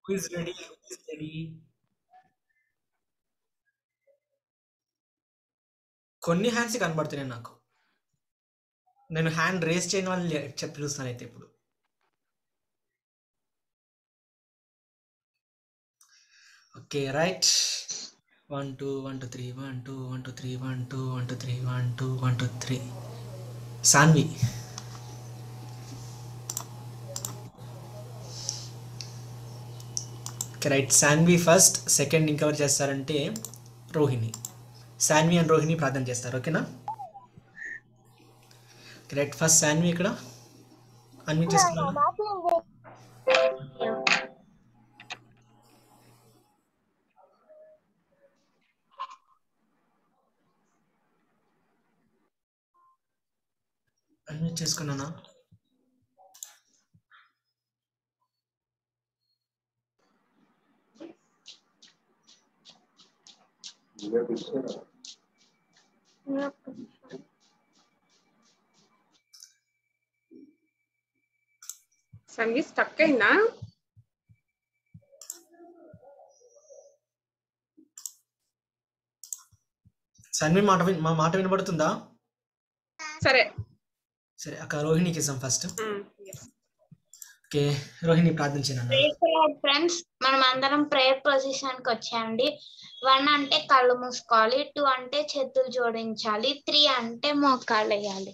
Who is ready? Who is ready? కొన్ని hands కనబడుతున్నాయి నాకు. నేను హ్యాండ్ రేస్ చేయని వాళ్ళని పిలుస్తాను అయితే ఇప్పుడు. Okay right. 1 2 1 2 3 1 2 1 2 3 1 2 1 2 3 1 2 1 2 3. Sanvi. Okay right. Sanvi first, second ఇంకెవరు చేస్తారంటే రోహిణి. సాన్వి అండ్ రోహిణి ప్రార్థన చేస్తారు. ఓకేనా? Okay right. ఫస్ట్ సాన్వి ఇక్కడ అన్మ్యూట్ చేసుకున్నాను. అన్మ్యూట్ చేసుకున్నానా? సంగీ స్టక్ అయిందా? సన్వి మా మాట వినబడుతుందా? సరే సరే అక్క రోహిణికి ఇస్తాం ఫస్ట్. ఓకే రోహిణి ప్రార్థన చేయను. ఫ్రెండ్స్ మనం అందరం ప్రేయర్ పొజిషన్ కి వచ్చాయండి. 1 అంటే కళ్ళు మూసుకోవాలి, 2 అంటే చేతులు జోడించాలి, 3 అంటే మోకాళ్ళు వేయాలి.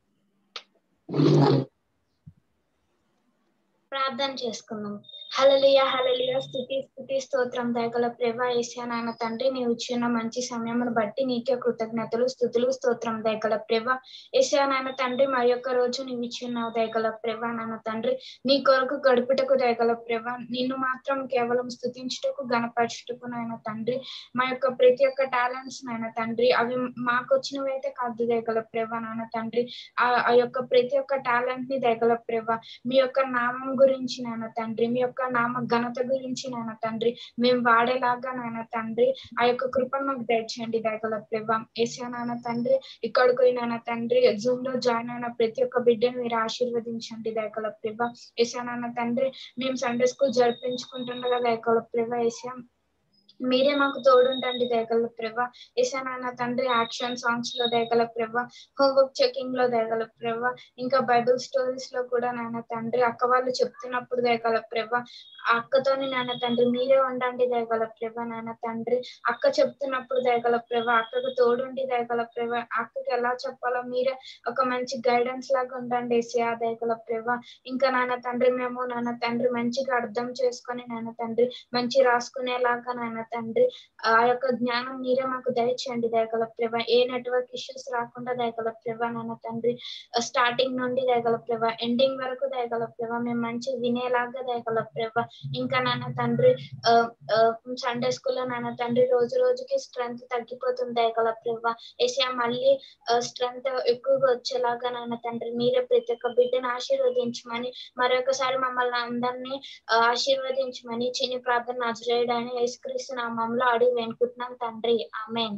ప్రార్థన చేసుకుందాం. హల్లెలూయా హల్లెలూయా. స్తుతి స్తుతి స్తోత్రం దయగల ప్రభా యేసయ్య నాయన తండ్రి, నీవు ఇచ్చిన మంచి సమయమును బట్టి నీకే కృతజ్ఞతలు స్తుతులు స్తోత్రం దయగల ప్రభా యేసయ్య నాయన తండ్రి. మరి యొక్క రోజు నీవు ఇచ్చిన దయగల ప్రభా నాయన తండ్రి, నీ కొరకు గడుపుటకు దయగల ప్రభా, నిన్ను మాత్రం కేవలం స్తుతించుటకు గణపరచుటకు నాయన తండ్రి. మా యొక్క ప్రతి ఒక్క టాలెంట్స్ నాయన తండ్రి, అవి మాకు వచ్చినవి అయితే కాదు దయగల ప్రభా నాయన తండ్రి. ఆ యొక్క ప్రతి ఒక్క టాలెంట్ ని దయగల ప్రభా, మీ యొక్క నామం గురించి నాయన తండ్రి, మీ యొక్క నామ ఘనత గురించి నాయన తండ్రి మేము వాడేలాగా నాయన తండ్రి ఆ యొక్క కృపను మాకు దయచేయండి దయగల ప్రభా యేసయ్య నాయన తండ్రి. ఇక్కడికి నాయన తండ్రి జూమ్ లో జాయిన్ అయిన ప్రతి ఒక్క బిడ్డను మీరు ఆశీర్వదించండి దయగల ప్రభా యేసయ్య నాయన తండ్రి. మేము సండే స్కూల్ జరిపించుకుంటుండగా దయగల ప్రభా యేసయ్య మీరే మాకు తోడుండండి దయగల ప్రభా యేసయ్య నాయన తండ్రి. యాక్షన్ సాంగ్స్ లో దయగల ప్రభా, హోంవర్క్ చెకింగ్ లో దయగల ప్రభా, ఇంకా బైబిల్ స్టోరీస్ లో కూడా నాయన తండ్రి అక్క వాళ్ళు చెప్తున్నప్పుడు దయగల ప్రభా, ఆ అక్కతోని నాయన తండ్రి మీరే ఉండండి దయగల ప్రభా నాయన తండ్రి. అక్క చెప్తున్నప్పుడు దయగల ప్రభా, అక్కకు తోడుండి దయగల ప్రభా, అక్కకి ఎలా చెప్పాలో మీరే ఒక మంచి గైడెన్స్ లాగా ఉండండి యేసయ్య దయగల ప్రభా. ఇంకా నాయన తండ్రి మేము నాయన తండ్రి మంచిగా అర్థం చేసుకొని నాయన తండ్రి మంచి రాసుకునేలాగా నాయన తండ్రి ఆ యొక్క జ్ఞానం మీరే మాకు దయచేయండి దయగల ప్రభా. ఏ నెట్వర్క్ ఇష్యూస్ రాకుండా దయగల ప్రభా నాయన తండ్రి. స్టార్టింగ్ నుండి దయగల ప్రభా ఎండింగ్ వరకు దయగల ప్రభా మేము మంచి వినేలాగా దయగల ప్రభా. ఇంకా నాన్న తండ్రి సండే స్కూల్లో నాన్న తండ్రి రోజు రోజుకి స్ట్రెంగ్త్ తగ్గిపోతుంది దయగల ప్రభా యేసయ్య. మళ్ళీ స్ట్రెంగ్త్ ఎక్కువగా వచ్చేలాగా నాన్న తండ్రి మీరే ప్రతి ఒక్క బిడ్డను ఆశీర్వదించమని, మరొకసారి మమ్మల్ని అందరినీ ఆశీర్వదించమని చిన్ని ప్రార్థన నజరేయుడైన యేసుక్రీస్తు నామములో అడిగి వేడుకుంటున్నాం తండ్రి. Amen.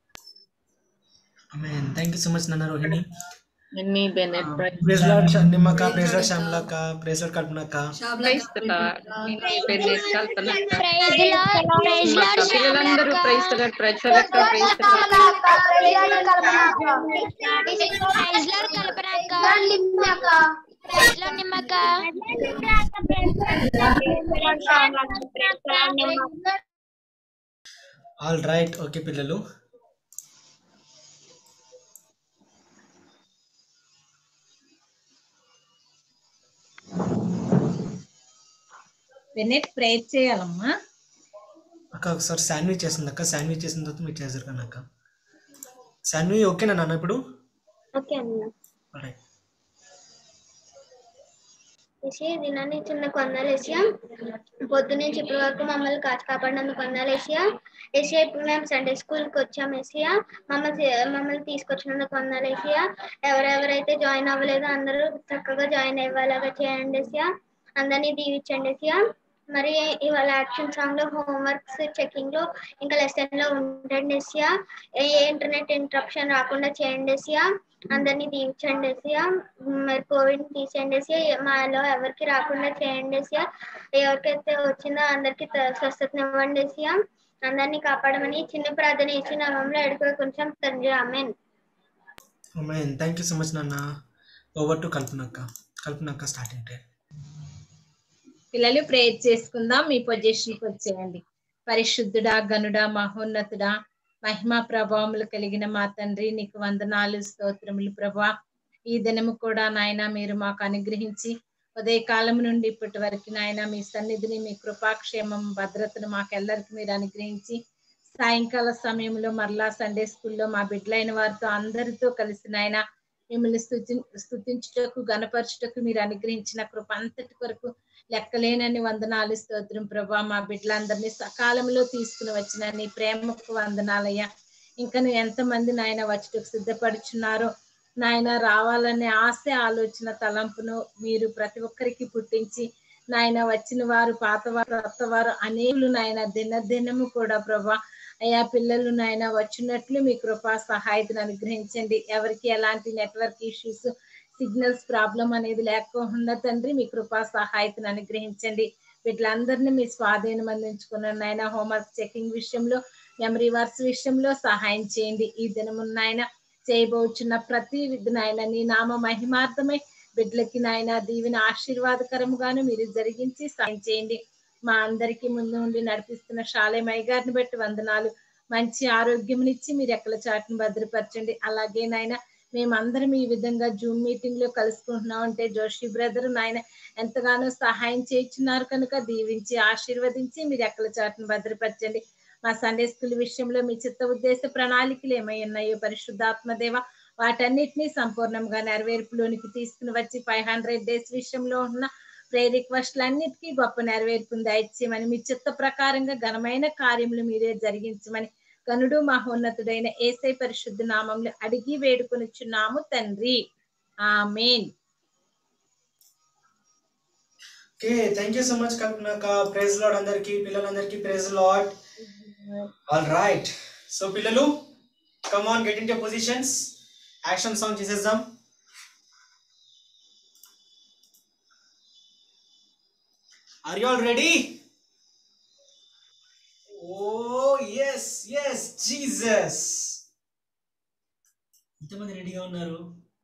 Amen. Thank you so much నాన్న Rohini. Minnie Bennett, praise lord నిమ్మక, ప్రైజ్ లార్డ్ శ్యామలక, ప్రైజ్ లార్డ్ కల్పనక. ప్రైజ్ లార్డ్ మినీ బెన్నెట్, కల్పనక, ప్రైజ్ లార్డ్ పిల్లలందరూ praise lord, praise lord, praise lord. Praise lord కల్పనక, ప్రైజ్ లార్డ్ నిమ్మక. All right. ఓకే పిల్లలు, Bennett prayer చేయాలమ్మా. అక్క ఒకసారి శాండ్విచ్ చేసింది అక్క, శాండ్విచ్ చేసిన తర్వాత మీరు చేశారు కానీ అక్క. శాండ్విచ్ ఓకేనా నాన్న ఇప్పుడు? ఓకే అన్న. రైట్. దినాన్ని చిన్న కొందరు ఏసియా, పొద్దు నుంచి ఇప్పటి వరకు మమ్మల్ని కాచి కాపాడినందుకు కొందరు ఏసియా. ఏసియా ఇప్పుడు మేము సండే స్కూల్కి వచ్చాం ఏసియా, మమ్మల్ని తీసుకొచ్చినందుకు కొందరు ఏసియా. ఎవరెవరైతే జాయిన్ అవ్వలేదో అందరూ చక్కగా జాయిన్ అయ్యేలాగా చేయండి ఏసియా. అందరినీ దీవించండి ఏసియా. మరి ఇవాళ యాక్షన్ సాంగ్ లో, హోంవర్క్స్ చెకింగ్ లో, ఇంకా లెసన్ లో ఉండండి ఏసియా. ఏ ఇంటర్నెట్ ఇంటరప్షన్ రాకుండా చేయండి ఏసియా. అందరినీ దీవించండి ఏసయ్య. మరి కోవిడ్ తీసేయండి ఏసయ్య. మాలో ఎవరికి రాకుండా చేయండి ఏసయ్య. ఎవరికైతే వచ్చిందో అందరికి స్వస్థతనివ్వండి ఏసయ్య. అందరినీ కాపాడమని చిన్న ప్రార్థన ఇచ్చి నామంలో అడుగు కొంచెం తండ్రి. Amen. Amen. Thank you so much నాన్న. ఓవర్ టు కల్పనక్క స్టార్టింగ్ టైం. పిల్లలు ప్రేయర్ చేసుకుందాం. మీ పొజిషన్కి వచ్చేయండి. పరిశుద్ధుడా, గనుడా, మహోన్నతుడా, మహిమా ప్రభావములు కలిగిన మా తండ్రి, నీకు వందనాలు, స్తోత్రములు ప్రభా. ఈ దినము కూడా నాయన మీరు మాకు అనుగ్రహించి ఉదయకాలం నుండి ఇప్పటి వరకు నాయన మీ సన్నిధిని, మీ కృపాక్షేమం, భద్రతను మాకెల్లరికి మీరు అనుగ్రహించి సాయంకాల సమయంలో మరలా సండే స్కూల్లో మా బిడ్డలైన వారితో అందరితో కలిసి నాయన మిమ్మల్ని స్తుతించుటకు, గణపరచుటకు మీరు అనుగ్రహించిన కృప అంతటి కొరకు లెక్కలేనని వందనాలు, స్తోత్రం ప్రభా. మా బిడ్డలందరినీ సకాలంలో తీసుకుని వచ్చిన నీ ప్రేమకు వందనాలయ్యా. ఇంకా నువ్వు ఎంతమంది నాయన వచ్చుటకు సిద్ధపడుచున్నారో నాయన, రావాలనే ఆశ, ఆలోచన, తలంపును మీరు ప్రతి ఒక్కరికి పుట్టించి నాయన వచ్చిన వారు, పాతవారు, కొత్తవారు అనేకులు నాయన దినదినము కూడా ప్రభా అయ్యా పిల్లలు నాయన వచ్చినట్లు మీ కృపా సహాయతను అనుగ్రహించండి. ఎవరికి ఎలాంటి నెట్వర్క్ ఇష్యూస్, సిగ్నల్స్ ప్రాబ్లం అనేది లేకుండా తండ్రి మీ కృపా సహాయతను అనుగ్రహించండి. వీటిలందరినీ మీ స్వాధీనం అందించుకున్న నాయన హోంవర్క్ చెకింగ్ విషయంలో, మెమరీ వర్క్స్ విషయంలో సహాయం చేయండి. ఈ దినమున్నాయన చేయబోచున్న ప్రతి విధి నాయన నీ నామ మహిమార్థమై బిడ్డలకి నాయన దీవెన ఆశీర్వాదకరముగాను మీరు జరిగించి సహాయం చేయండి. మా అందరికీ ముందు ఉండి నడిపిస్తున్న శాలేమయ్య గారిని బట్టి వందనాలు. మంచి ఆరోగ్యంనిచ్చి మీరు ఎక్కల చాటును భద్రపరచండి. అలాగే నాయన మేమందరం ఈ విధంగా జూమ్ మీటింగ్ లో కలుసుకుంటున్నాం అంటే జోషి బ్రదర్ నాయన ఎంతగానో సహాయం చేయించున్నారు కనుక దీవించి ఆశీర్వదించి మీరు ఎక్కల చాటును భద్రపరచండి. మా సండే స్కూల్ విషయంలో మీ చిత్త ఉద్దేశ ప్రణాళికలు ఏమై ఉన్నాయో పరిశుద్ధాత్మదేవ వాటన్నిటినీ సంపూర్ణంగా నెరవేర్పులోనికి తీసుకుని వచ్చి 500 days విషయంలో ఉన్న ప్రేయర్ రిక్వెస్ట్లన్నిటికీ గొప్ప నెరవేర్పును దయచేయమని, మీ చిత్త ప్రకారంగా ఘనమైన కార్యములు మీరే జరిగించమని గనుడు మహోన్నతుడైన యేసయ్య పరిశుద్ధ నామములో అడిగి వేడుకొనుచున్నాము తండ్రి. Amen. Okay, thank you so much కల్పనక్క. ప్రైజ్ లార్డ్ అందరికి, పిల్లలందరికీ praise lord. All right, so పిల్లలు come on, get in to positions. Action song చేసేద్దాం. Are you all ready? Oh yes, yes, Jesus. ఎంతమంది రెడీగా ఉన్నారు?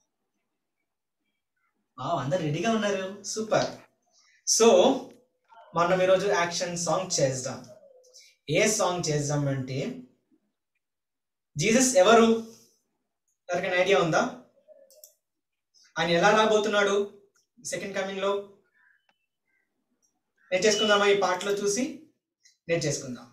అందరు రెడీగా ఉన్నారు, సూపర్. సో మనం ఈరోజు యాక్షన్ సాంగ్ చేద్దాం. ఏ సాంగ్ చేద్దాం అంటే జీసస్ ఎవరు? ఎవరికైనా ఐడియా ఉందా? ఆయన ఎలా రాబోతున్నాడు సెకండ్ కమింగ్ లో? నేర్చేసుకుందామా? ఈ పాటలో చూసి నేర్చేసుకుందాం.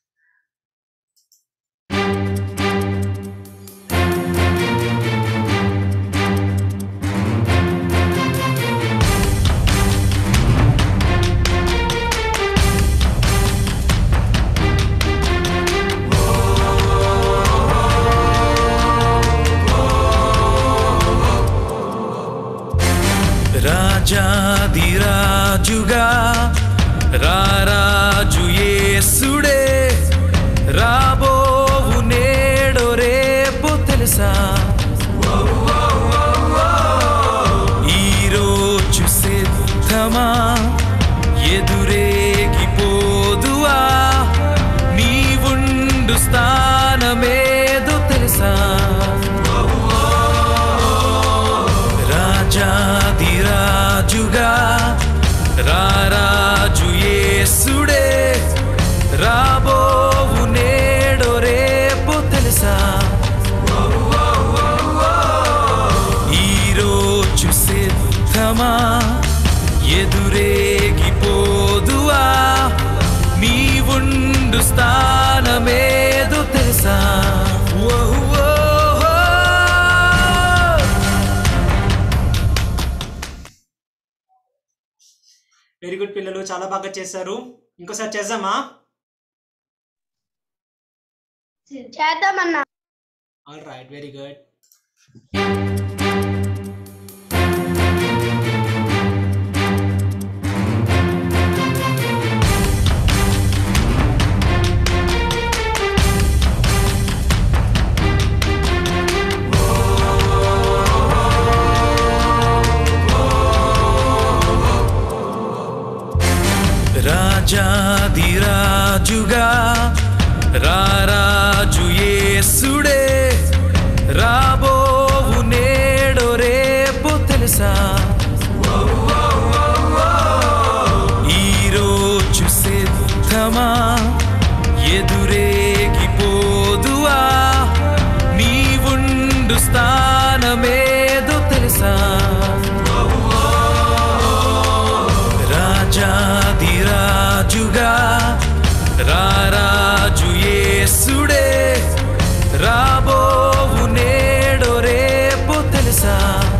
రాజాదిరాజుగా రారాజు యేసుడే రాబోవు నేడో రేపు తెలుసా? ఈరోజు సిద్ధమా ఎదురేగిపోదువా? నీవుండు స్థానమేదో తెలుసా? రాజాదిరాజుగా రారాజు యేసుడే రాబోవు నేడో రేపు తెలుసా? ఈరోజు సిద్ధమా ఎదురేగిపోదువా? నీవుండు స్థానమేదో తెలుసా? వెరీ గుడ్ పిల్లలు, చాలా బాగా చేశారు. ఇంకోసారి చేద్దామా? చేద్దామన్నా. All right, very good. రాజాదిరాజుగా రారాజు యేసుడే రాబోవు నేడో రేపు తెలుసా ఈరోజు సిద్ధమా ఎదురేగిపోదువా నీవుండు స్థానమేదో తెలుసా రాజాదిరాజుగా రారాజు యేసుడే రాబోవు నేడో రేపు తెలుసా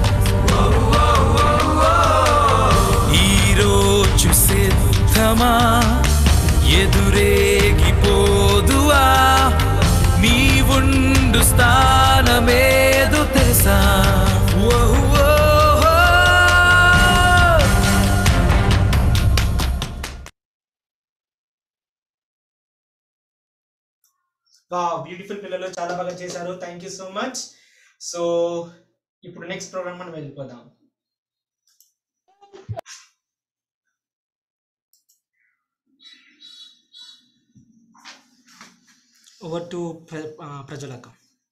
ఈరోజు సిద్ధమా ఎదురేగిపోదువా నీవుండు స్థానమేదో తెలుసా బ్యూటిఫుల్ పిల్లలు చాలా బాగా చేశారు. Thank you so much. So ఇప్పుడు నెక్స్ట్ ప్రోగ్రామ్ మనం వెళ్ళిపోదాం. Over to ప్రజలక.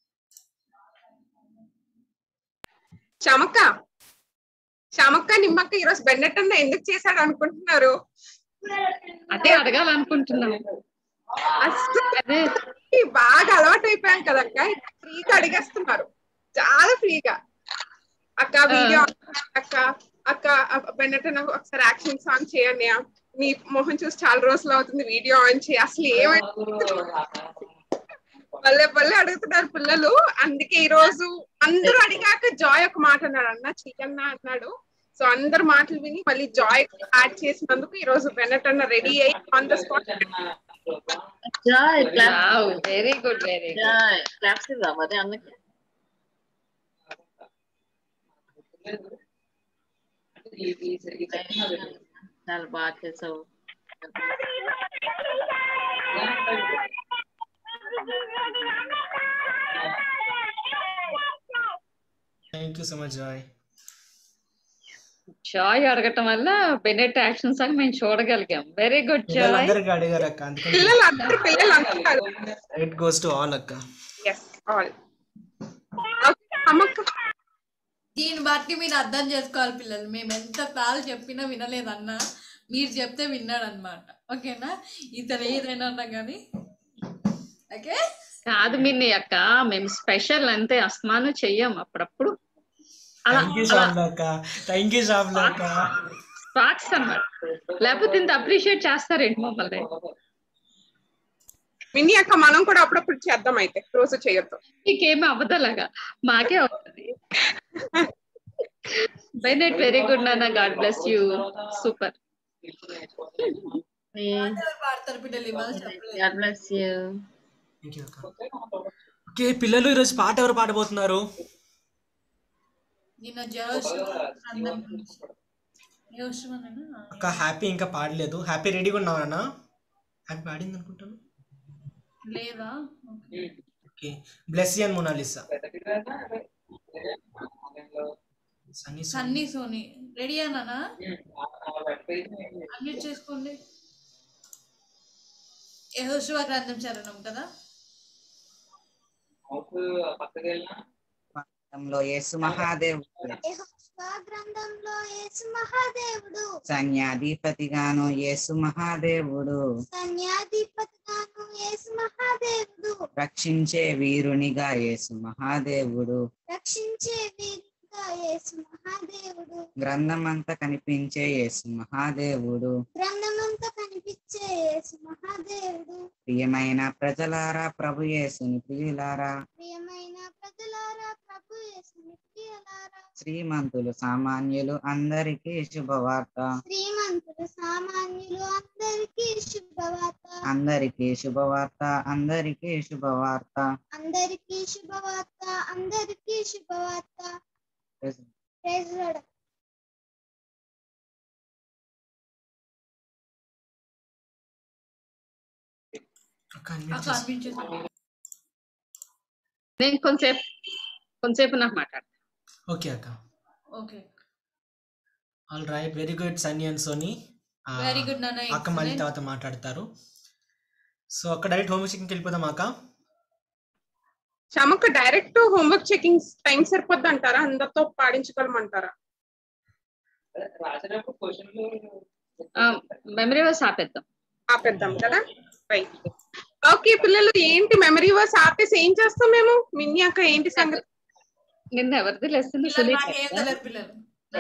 శ్యామక్క నిమ్మక్క ఈరోజు బెన్నెట్ అన్న ఎందుకు చేశాడు అనుకుంటున్నారు? అదే అడగాలనుకుంటున్నాను. అదే బాగా అలవాటు అయిపోయాం కదక్క, ఫ్రీగా అడిగేస్తున్నారు చాలా ఫ్రీగా. అక్క వీడియో అక్క అక్క బెన్నెట్ అన్న ఒకసారి యాక్షన్ సాంగ్ చేయండి, మీ మొహం చూసి చాలా రోజులు అవుతుంది వీడియో ఆన్ చేయి. అసలు ఏమైనా భలే అడుగుతున్నారు పిల్లలు. అందుకే ఈ రోజు అందరూ అడిగాక జాయ్ ఒక మాట అన్నాడు, అన్న చెయ్యన్నా అన్నాడు. సో అందరు మాటలు విని మళ్ళీ జాయ్ యాడ్ చేసినందుకు ఈ రోజు బెన్నెట్ అన్న రెడీ అయ్యి on the spot. Very good very good. Claps ఇద్దాం అదే అందుకే. చాలా బాగా చేసావు. Thank you so much Joy. Joy అడగటం వల్ల బెన్నెట్ యాక్షన్ సాంగ్ మేము చూడగలిగాం. Very good Joy. అందరికి అడిగారు అక్క, అందుకని పిల్లలు అంటున్నారు. ఇట్ గోస్ టు ఆల్ అక్క. yes all. అమ్మక్క దీన్ని బట్టి మీరు అర్థం చేసుకోవాలి పిల్లలు, మేము ఎంత సార్లు చెప్పినా వినలేదన్నా మీరు చెప్తే విన్నాడు అనమాట. ఓకేనా? ఇతను ఏదైనా అన్నా కానీ ఓకే కాదు మిన్ని అక్క, మేము స్పెషల్ అంతే, అస్మాను చెయ్యం అప్పుడప్పుడు. స్పార్క్స్ అన్నమాట. లేకపోతే ఇంత అప్రిషియేట్ చేస్తారేంటి మమ్మల్ని? మిన్ని అక్క మనం కూడా అప్పుడప్పుడు చేద్దాం, అయితే రోజు చేయొద్దు. మీకేమీ అవ్వదలాగా, మాకే అవుతుంది. బెన్నెట్ వెరీ గుడ్ నాన్న, గాడ్ బ్లెస్ యూ. సూపర్. పాడతారు పిల్లలు ఇవాళ చెప్పలేదు. God bless you. ఓకే పిల్లలు, ఈరోజు పాట ఎవరు పాడబోతున్నారు? నిన్న జోష్ అక్క హ్యాపీ ఇంకా పాడలేదు. హ్యాపీ రెడీగా ఉన్నావా? హ్యాపీ పాడింది అనుకుంటాను. లేదా? Okay bless you and Monalisa. Sunny Sony ready అన్నానా? అన్మ్యూట్ చేసుకోండి. యెహోషువ గ్రంథం చరణం కదా. యేసు మహాదేవుడు, గ్రంథంలో యేసు మహాదేవుడు, సైన్యాధిపతిగాను యేసు మహాదేవుడు, సైన్యాధిపతిగాను యేసు మహాదేవుడు, రక్షించే వీరునిగా యేసు మహాదేవుడు, రక్షించే వీరునిగా యేసు మహాదేవుడు, గ్రంథమంతా కనిపించే యేసు మహాదేవుడు, గ్రంథమంతా కనిపించే యేసు మహాదేవుడు. ప్రియమైన ప్రజలారా ప్రభు యేసుని ప్రియులారా, ప్రియమైన ప్రజలారా ప్రభు యేసుని ప్రియులారా, శ్రీమంతులు సామాన్యులు అందరికీ శుభవార్త, శ్రీమంతులు సామాన్యులు అందరికీ శుభవార్త, అందరికీ శుభవార్త, అందరికీ శుభవార్త, అందరికీ శుభవార్త, అందరికీ శుభవార్త. Praise lord. నేను కొంచెంసేపు నాకు మాట్లాడతా. ఓకే అక్క. Okay all right, very good Sunny and Sony. Very good నాన్న, అక్క మళ్ళీ ఎక్సలెంట్. తర్వాత మాట్లాడతారు. సో అక్క డైరెక్ట్ హోంవర్క్ చెకింగ్కి వెళ్ళిపోదాం అక్క. శ్యామక్క డైరెక్ట్ హోంవర్క్ చెకింగ్ టైం సరిపోద్ది అంటారా? అందరితో పాడించగలమంటారా? మెమరీ వర్స్ ఆపేద్దాం. ఆపేద్దాం కదా, రైట్. ఓకే పిల్లలు, ఏంటి మెమరీ వర్స్ ఆపేసి ఏం చేస్తాం మేము? మిన్ని అక్క ఏంటి సంగతి? నిన్న ఎవరిది లెసన్? పిల్లలు నాకేం తెలియదు పిల్లలు.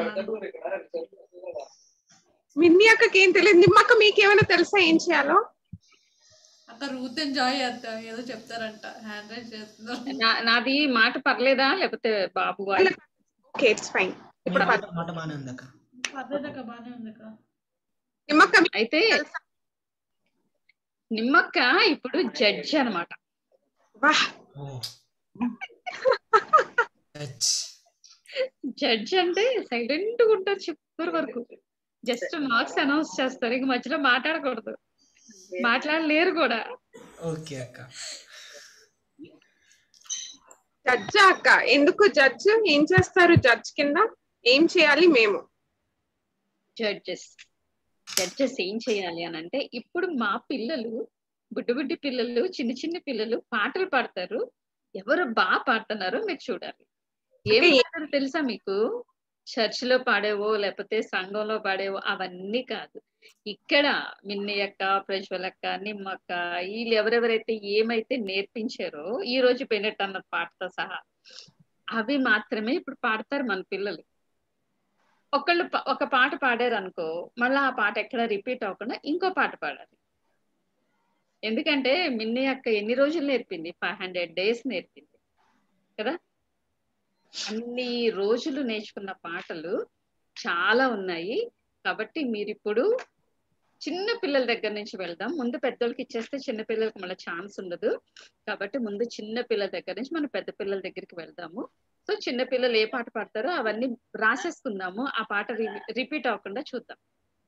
మిన్ని అక్కకి ఏం తెలియదు. నిమ్మక్క మీకేమైనా తెలుసా ఏం చేయాలో? అక్క రూత్ ఎంజాయ్ చేస్తా ఏదో చెప్తారంట, హ్యాండ్ రైజ్ చేస్తున్నారు. నాది మాట పర్లేదా లేకపోతే బాబు ఓకే ఇట్స్ ఫైన్. ఇప్పుడు మాట బానే ఉంది అక్క. పర్లేదక్క, బానే ఉంది అక్క. నిమ్మక్క అయితే నిమ్మక్క ఇప్పుడు జడ్జి అన్నమాట. జడ్జి అంటే సైలెంట్ గా ఉంటారు చివరి వరకు. జస్ట్ మార్క్స్ అనౌన్స్ చేస్తారు, ఇంక మధ్యలో మాట్లాడకూడదు, మాట్లాడలేరు కూడా. ఓకే అక్క. జడ్జి అక్క, ఎందుకు జడ్జ్? ఏం చేస్తారు జడ్జ్ కింద? ఏం చేయాలి మేము? జడ్జెస్ ఏం చేయాలి అని అంటే, ఇప్పుడు మా పిల్లలు బుడ్డి పిల్లలు, చిన్న పిల్లలు పాటలు పాడతారు. ఎవరు బాగా పాడుతున్నారో మీరు చూడాలి. ఏం పాడతారో తెలుసా మీకు? చర్చ్ లో పాడేవో లేకపోతే సంఘంలో పాడేవో అవన్నీ కాదు. ఇక్కడ మిన్ని అక్క, ప్రజ్వలక్క, నిమ్మక్క, వీళ్ళు ఎవరెవరైతే ఏమైతే నేర్పించారో ఈ రోజు పెనెట్ అన్న పాటతో సహా అవి మాత్రమే ఇప్పుడు పాడతారు మన పిల్లలు. ఒకళ్ళు ఒక పాట పాడారు అనుకో, మళ్ళీ ఆ పాట ఎక్కడ రిపీట్ అవ్వకుండా ఇంకో పాట పాడాలి. ఎందుకంటే మిన్ని అక్క ఎన్ని రోజులు నేర్పింది? 500 days నేర్పింది కదా. అన్ని రోజులు నేర్చుకున్న పాటలు చాలా ఉన్నాయి. కాబట్టి మీరు ఇప్పుడు చిన్న పిల్లల దగ్గర నుంచి వెళ్దాం. ముందు పెద్దోళ్ళకి ఇచ్చేస్తే చిన్న పిల్లలకి మళ్ళీ ఛాన్స్ ఉండదు. కాబట్టి ముందు చిన్న పిల్లల దగ్గర నుంచి మనం పెద్ద పిల్లల దగ్గరికి వెళ్దాము. సో చిన్న పిల్లలు ఏ పాట పాడతారో అవన్నీ రాసేసుకుందాము. ఆ పాట రిపీట్ అవ్వకుండా చూద్దాం.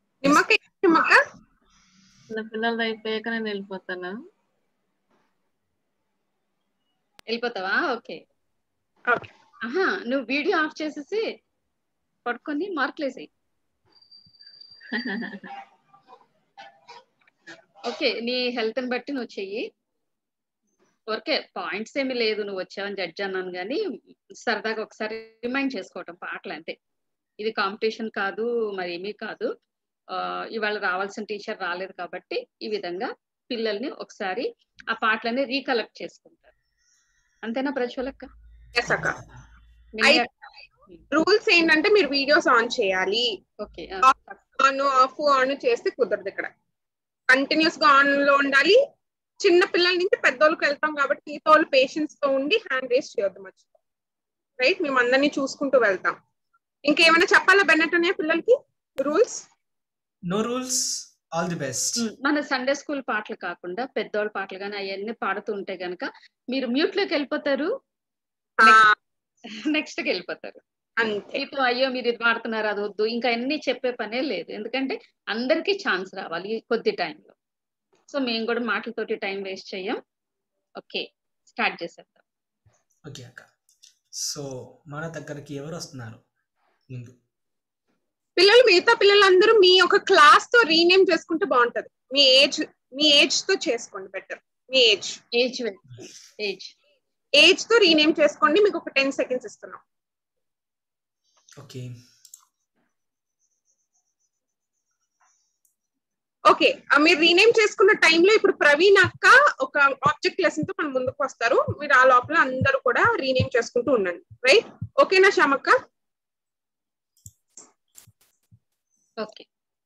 చిన్న పిల్లలు అయిపోయాక నేను వెళ్ళిపోతాను. వెళ్ళిపోతావా? ఓకే. ఆహా, నువ్వు వీడియో ఆఫ్ చేసేసి పడుకొని మార్కులు వేసేయి. ఓకే, నీ హెల్త్ ని బట్టి నువ్వు చెయ్యి. ఓకే, పాయింట్స్ ఏమి లేదు, నువ్వు వచ్చావని జడ్జ్ అన్నాను కానీ సరదాగా ఒకసారి రిమైండ్ చేసుకోవటం పాటలు అంతే. ఇది కాంపిటీషన్ కాదు, మరి ఏమీ కాదు. ఇవాళ రావాల్సిన టీచర్ రాలేదు కాబట్టి ఈ విధంగా పిల్లల్ని ఒకసారి ఆ పాటలని రీకలెక్ట్ చేసుకుంటారు. అంతేనా ప్రజ్వలక్క? రూల్స్ ఏంటంటే మీరు వీడియోస్ ఆన్ చేయాలి. ఓకే, ఆన్ చేస్తే కుదరదు. ఇక్కడ కంటిన్యూస్ గా ఆన్ లో ఉండాలి. చిన్న పిల్లల నుంచి పెద్దోళ్ళకి వెళ్తాం కాబట్టి మీతో వాళ్ళు పేషెన్స్ తో ఉండి హ్యాండ్ రేస్ చేయొద్దు మర్చిపో. రైట్, మేము అందరినీ చూసుకుంటూ వెళ్తాం. ఇంకేమైనా చెప్పాలా బెన్నెట్ అనే పిల్లలకి? Rules? No rules, all the best. మన సండే స్కూల్ పాటలు కాకుండా పెద్దోళ్ళ పాటలు కానీ అవన్నీ పాడుతూ ఉంటే గనక మీరు మ్యూట్ లోకి వెళ్ళిపోతారు, నెక్స్ట్ కి వెళ్ళిపోతారు. మీతో అయ్యో మీరు ఇది పాడుతున్నారు అది వద్దు ఇంకా అన్ని చెప్పే పనే లేదు. ఎందుకంటే అందరికీ ఛాన్స్ రావాలి కొద్ది టైంలో. సో మేము కూడా మాటలతోటి టైం వేస్ట్ చెయ్యం. ఓకే, స్టార్ట్ చేసేద్దాం. ఓకే అక్క. సో మన దగ్గరికి ఎవరు వస్తున్నారు ముందు? పిల్లలు, మిగతా పిల్లలందరూ మీ ఒక క్లాస్ తో రీనేమ్ చేసుకుంటే బాగుంటది. మీ ఏజ్ తో చేసుకోండి బెటర్. మీ ఏజ్ తో రీనేమ్ చేసుకోండి. మీకు ఒక 10 seconds ఇస్తున్నాం. ఓకే ఓకే, మీరు రీనేమ్ చేసుకున్న టైంలో ఇప్పుడు ప్రవీణ్ అక్క ఒక ఆబ్జెక్ట్ లెసన్ తో మన ముందుకు వస్తారు. మీరు ఆ లోపల అందరూ కూడా రీనేమ్ చేసుకుంటూ ఉండండి. రైట్? ఓకేనా శ్యామక్క? ఓకే.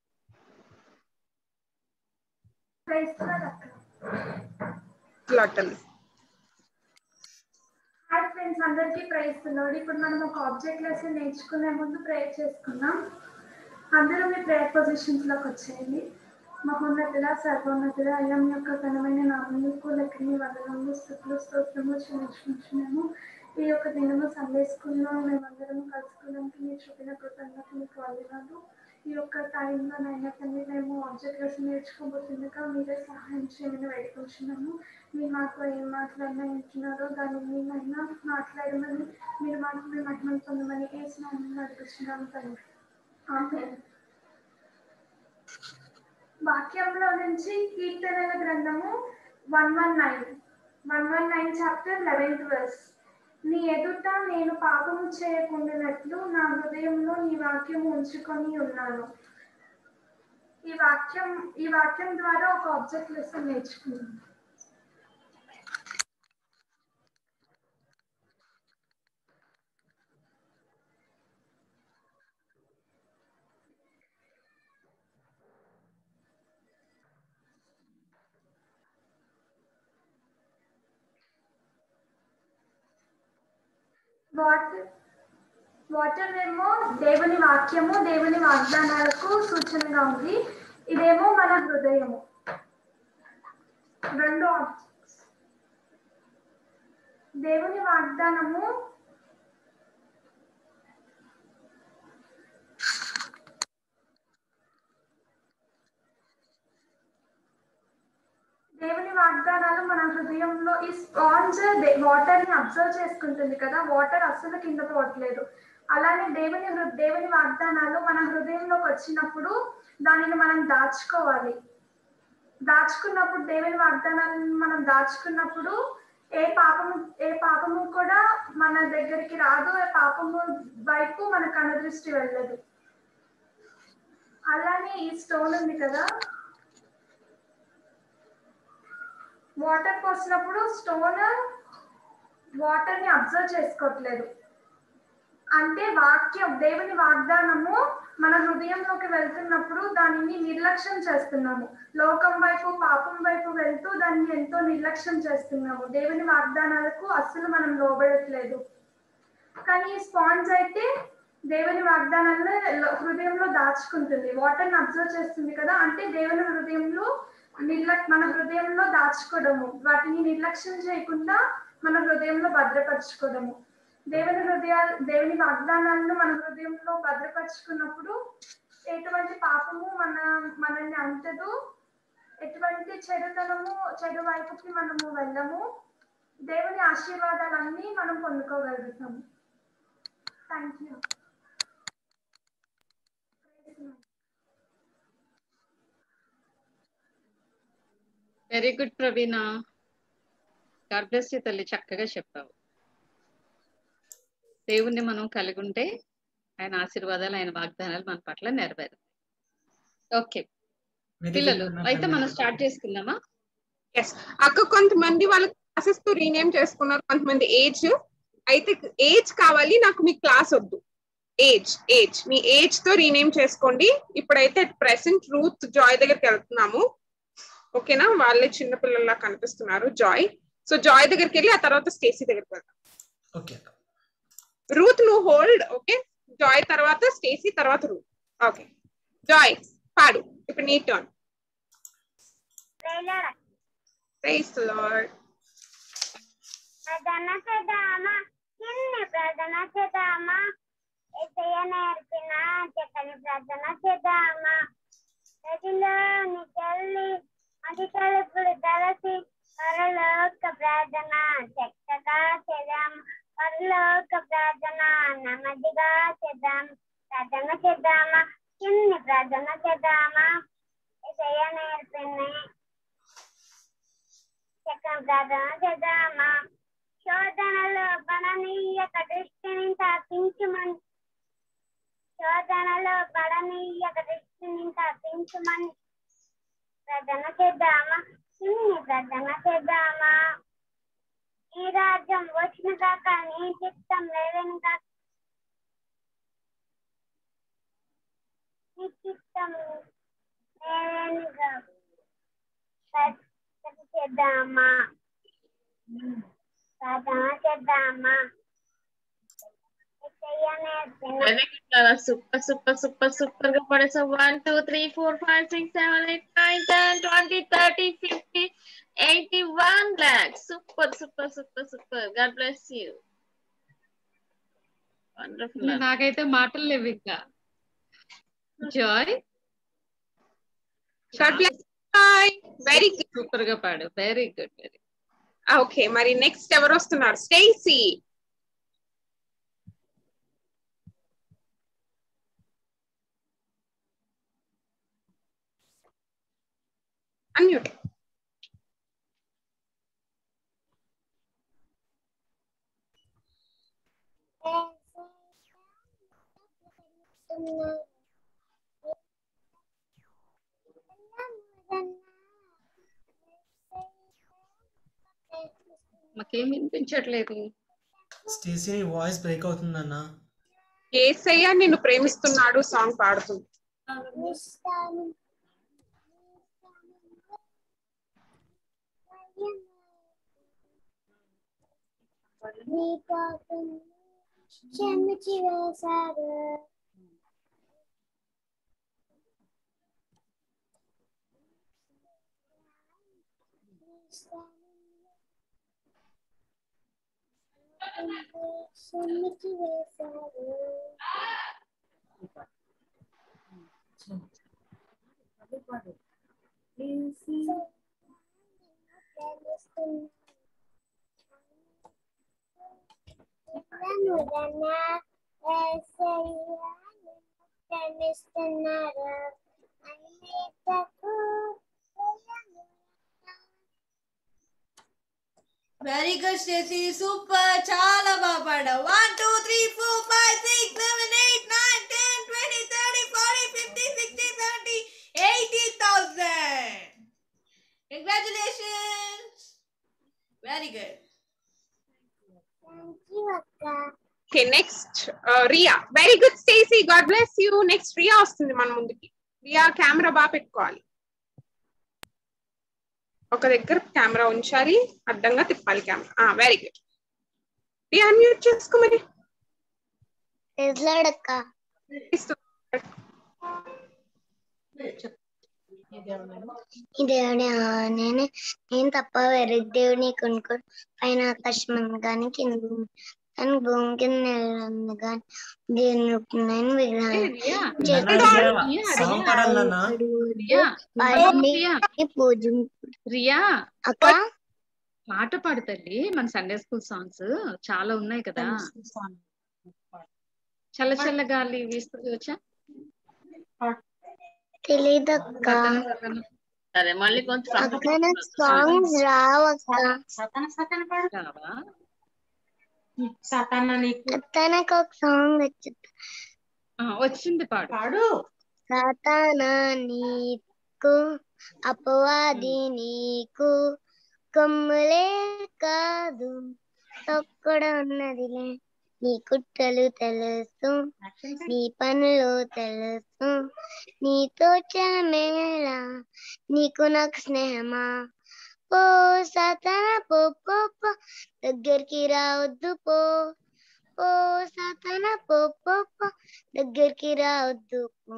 హాయ్ ఫ్రెండ్స్, అందరికీ ప్రైజ్ ది లార్డ్. ఇప్పుడు మనం ఒక ఆబ్జెక్ట్ లెసన్ నేర్చుకునే ముందు ప్రేయర్ చేసుకుందాం. అందరూ మీ ప్రేయర్ పొజిషన్స్ లోకి వచ్చేయండి. మహోన్నతుడ, సర్వోన్నతుడ, అయ్యా మీ యొక్క ఘనమైన నామములకు లెక్కని వందనములు, స్తుతులు, స్తోత్రములు చెల్లించుకుంటున్నాము. ఈ యొక్క దినము సండే స్కూల్లో మేమందరం కలుసుకోవడానికి మీరు చూపిన కృతజ్ఞతలు మీకు వందనాలు. ఈ యొక్క టైంలో నైనా తండ్రి మేము ఆబ్జెక్ట్ లెసన్ నేర్చుకోబోతుండగా మీరే సహాయం చేయమని వేడుకుంటున్నాము. మీరు మాకు ఏం మాట్లాడినా వింటున్నారో దాన్ని మీరైనా మాట్లాడమని, మీరు మాకు మీ మహిమను పొందమని ఏ స్నానం అడుగుతున్నాము తండ్రి. ఆమేన్. వాక్యంలో నుంచి కీర్తనల గ్రంథము 119 చాప్టర్ 11th verse. నీ ఎదుట నేను పాపము చేయకుండానట్లు నా హృదయంలో నీ వాక్యము ఉంచుకొని ఉన్నాను. ఈ వాక్యం ద్వారా ఒక ఆబ్జెక్ట్ లెసన్ నేర్చుకున్నాను. వాటర్ ఏమో దేవుని వాక్యము, దేవుని వాగ్దానాలకు సూచనగా ఉంది. ఇదేమో మన హృదయము. రెండు ఆబ్జెక్ట్స్. దేవుని వాగ్దానము వాగ్దానాలు మన హృదయంలో. ఈ స్పాంజ్ వాటర్ ని అబ్జర్వ్ చేసుకుంటుంది కదా, వాటర్ అస్సలు కింద పోవట్లేదు. అలానే దేవుని వాగ్దానాలు మన హృదయంలోకి వచ్చినప్పుడు దానిని మనం దాచుకోవాలి. దాచుకున్నప్పుడు దేవుని వాగ్దానాలను మనం దాచుకున్నప్పుడు ఏ పాపము కూడా మన దగ్గరికి రాదు. ఏ పాపము వైపు మన కనుదృష్టి వెళ్ళదు. అలానే ఈ స్టోన్ ఉంది కదా, వాటర్ పోసినప్పుడు స్టోన్ వాటర్ ని అబ్జర్వ్ చేసుకోవట్లేదు. అంటే దేవుని వాగ్దానము మన హృదయంలోకి వెళ్తున్నప్పుడు దానిని నిర్లక్ష్యం చేస్తున్నాము. లోకం వైపు, పాపం వైపు వెళ్తూ దాన్ని ఎంతో నిర్లక్ష్యం చేస్తున్నాము. దేవుని వాగ్దానాలకు అస్సలు మనం లోబడట్లేదు. కానీ స్పాంజ్ అయితే దేవుని వాగ్దానాలను హృదయంలో దాచుకుంటుంది. వాటర్ ని అబ్జర్వ్ చేస్తుంది కదా, అంటే దేవుని హృదయంలో మన హృదయంలో దాచుకోవడము, వాటిని నిర్లక్ష్యం చేయకుండా మన హృదయంలో భద్రపరచుకోవడము. దేవుని వాగ్దానాలను మన హృదయంలో భద్రపరుచుకున్నప్పుడు ఎటువంటి పాపము మనల్ని అంటదు. ఎటువంటి చెడు వైపుకి మనము వెళ్ళము. దేవుని ఆశీర్వాదాలన్నీ మనం పొందుకోగలుగుతాము. Thank you. Very good Praveena. God bless you తల్లి, చక్కగా చెప్పావు. దేవుణ్ణి మనం కలిగి ఉంటే ఆయన ఆశీర్వాదాలు, ఆయన వాగ్దానాలు మన పట్ల నెరవేరు. ఓకే పిల్లలు, అయితే మనం స్టార్ట్ చేసుకుందామా? అక్క కొంతమంది వాళ్ళ క్లాసెస్ తో రీనేమ్ చేసుకున్నారు, కొంతమంది ఏజ్. అయితే ఏజ్ కావాలి నాకు, మీ క్లాస్ వద్దు. ఏజ్ మీ ఏజ్ తో రీనేమ్ చేసుకోండి. ఇప్పుడైతే ప్రెసెంట్ రూత్ జాయ్ దగ్గరికి వెళ్తున్నాము. ఓకేనా? వాళ్ళే చిన్న పిల్లల్లా కనిపిస్తున్నారు, జాయ్. సో జాయ్ దగ్గరికి వెళ్ళి ఆ తర్వాత స్టేసీ దగ్గరికి వెళ్తాం. ఓకే. రూత్ నువ్వు హోల్డ్. ఓకే, జాయ్ తర్వాత స్టేసీ తర్వాత రూత్. ఓకే జాయ్ పాడు. ఇప్పుడు నీ టర్న్. Praise the lord. ప్రార్థన చేద్దామా, చిన్న ప్రార్థన చేద్దామా, యేసయ్య నేర్పిన చక్కని ప్రార్థన చేద్దామా. ప్రతిలో నీకెళ్ళి అది తలుపులు తలసి పరలోక ప్రార్థన చక్కగా చేద్దాం. పరలోక ప్రార్థన నెమ్మదిగా చేద్దాం. ప్రార్థన చేద్దామా, చిన్ని ప్రార్థన చేద్దామా, యేసయ్య నేర్పిన చక్కని ప్రార్థన చేద్దామా. శోధనలో పడనీయక దృష్టిని తాకించుమని, శోధనలో పడనీయక దృష్టిని తాకించుమని ప్రార్థన చేద్దామా, చిన్ని ప్రార్థన చేద్దామా. ఈ రాజ్యం వచ్చిన కాక నీ చిత్తం లేదని కాక, నీ చిత్తం లేదని చేద్దామా. ప్రార్థన చేద్దామా. సూపర్ గా పడేసాం. 1 2 3 4 5 6 7 8 9 10 20 30 50 81 lakhs. Super. God bless you. Wonderful. నాకైతే మాటలు లేవు ఇంకా. జాయ్ వెరీ గుడ్, సూపర్ గా పాడు. Very good. ఓకే, మరి నెక్స్ట్ ఎవరు వస్తున్నారు? స్టేసీ. అన్మ్యూట్. మాకేం వినిపించట్లేదు. స్టేసీ వాయిస్ బ్రేక్ అవుతుందన్న. యేసయ్య నిన్ను ప్రేమిస్తున్నాడు సాంగ్ పాడుతుంది. క్షమించి వేశారు క్షమించి వేశారు ప్రేమిస్తున్నారు వెరీ గుడ్ స్టేసీ, సూపర్, చాలా బాగా పాడావు. 1 2 3 4 5 6 7 8 9 10 20 30 40 50 60 70 80,000. Congratulations. Very good. Thank you, akka. Okay, next Riya. Very good Stacy, God bless you. Next Riya వస్తుంది మన ముందుకి. రియా కెమెరా బాగా పెట్టుకోవాలి, ఒక దగ్గర కెమెరా ఉంచాలి, అడ్డంగా తిప్పాలి camera. Very good. Riya unmute చేసుకో మరి. ఎట్లాడక్క దేవుని నేను తప్ప వేరే దేవుని కొనుక్కో పైన ఆకాశం కానీ కింద కానీ భూమి కింద నెల కానీ దేవుని రియా అక్క పాట పాడతండి. మన సండే స్కూల్ సాంగ్స్ చాలా ఉన్నాయి కదా. చల్ల చల్ల గాలి వీస్తుంది వచ్చా తెలీదక్క. సరే మళ్ళీ కొంచెం అక్క నాకు సాంగ్స్ రావక్క. నాకు ఒక సాంగ్ వచ్చింది, పాడు. సాతానా నీకు అపవాది నీకు కొమ్ములే కాదు తొక్కడ ఉన్నదిలే. నీ కుట్రలు తెలుసు, నీ పనులు తెలుసు, నీతో చమేలా నీకు నాకు స్నేహమా. పో సాతానా పో పో పో దగ్గరికి రావద్దు పో. పో సాతానా పో పో పో దగ్గరికి రావద్దు పో.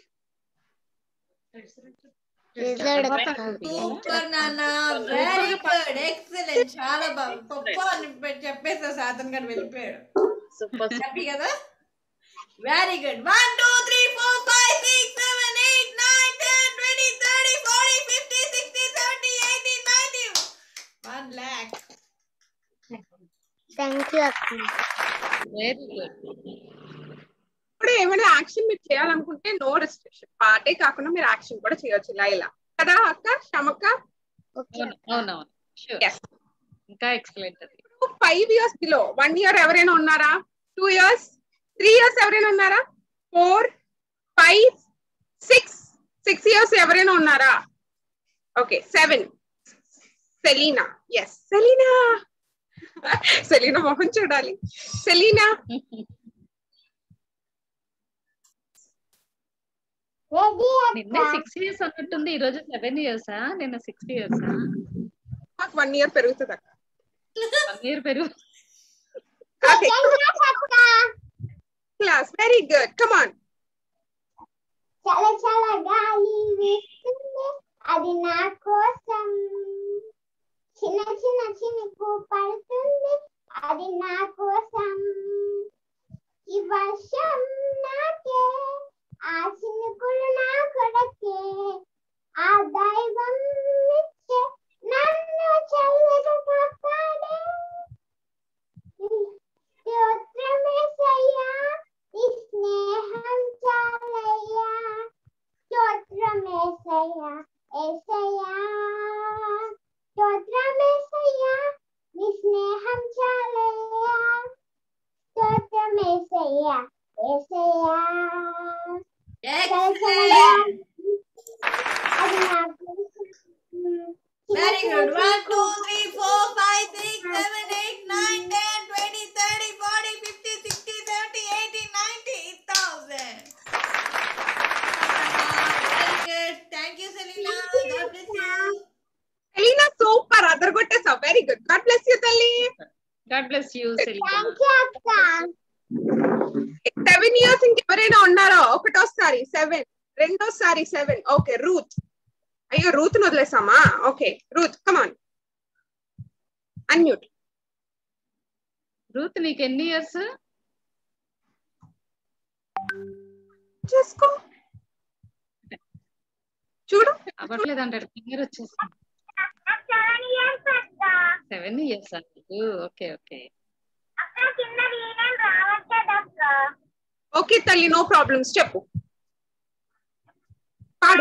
సూపర్ నాన్న, వెరీ గుడ్, ఎక్సలెంట్, చాలా బాగా. పప్పు అని చెప్పేసా సాధన్ గారు వెళ్ళిపోయాడు. సూపర్ హ్యాపీ కదా. Very good. 1 2 3 4 5 6 7 8 9 10 20 30 40 50 60 70 80 90 1 lakh. Thank you అక్క. Very good. ఇప్పుడు ఏమైనా యాక్షన్ మీరు చేయాలనుకుంటే నో రెస్ట్రిక్షన్, పాటే కాకుండా మీరు యాక్షన్ కూడా చేయొచ్చు ఇలా ఇలా కదా అక్క శమక్క. అవునవును, ఇంకా ఎక్సలెంట్. అది 5 years బిలో 1 year ఎవరైనా ఉన్నారా? 2 years 3 years ఎవరైనా ఉన్నారా? 4 5 6 years ఎవరైనా ఉన్నారా? Okay 7. Selina. Yes Selina. Selina మొహం చూడాలి. సెలీనా నిన్న 6 years అన్నట్టుంది, ఈ రోజు 7 years. నిన్న 6 years. మాకు 1 year పెరుగుతుంది అక్క. 1 year పెరుగు. Class very good. Come on. చాలా చాలా గాలి వీస్తుంది అది నా కోసం. చిన్న చిన్న చినుకు పడుతుంది అది నా కోసం. ఈ వర్షం నాకే, ఆ చినుకులు నా కొడకే. ఆ దైవం ఇచ్చే నన్ను చల్లగా కాపాడే. స్తోత్రమేసయ్యా నీ స్నేహం చాలయ్యా. స్తోత్రమేసయ్యా ఏసయ్యా Excellent. Very good. 1, 2, 3, 4, 5, 6, 7, 8, 9, 10, 20, 30, 40, 50, 60, 70, 80, 90,000. Very good. Thank you, Selena. God bless you. Selena, super. అదరగొట్టేసావు. Very good. God bless you, తల్లి. God bless you, Selena. 7 years ఇంకెవరైనా ఉన్నారో? ఒకటోసారి 7, రెండోసారి 7. Okay, Ruth. అయ్యో, రూత్ వదిలేసామా? Okay, Ruth, come on. Unmute. Ruth, నీకు ఎన్ని years? చేసుకో. చూడు, అవ్వట్లేదు అంటాడు. ఫింగర్ వచ్చేసింది. 7 years అండి. Okay okay. ఓకే తల్లి, నో ప్రాబ్లమ్స్. చెప్పు, పాడు.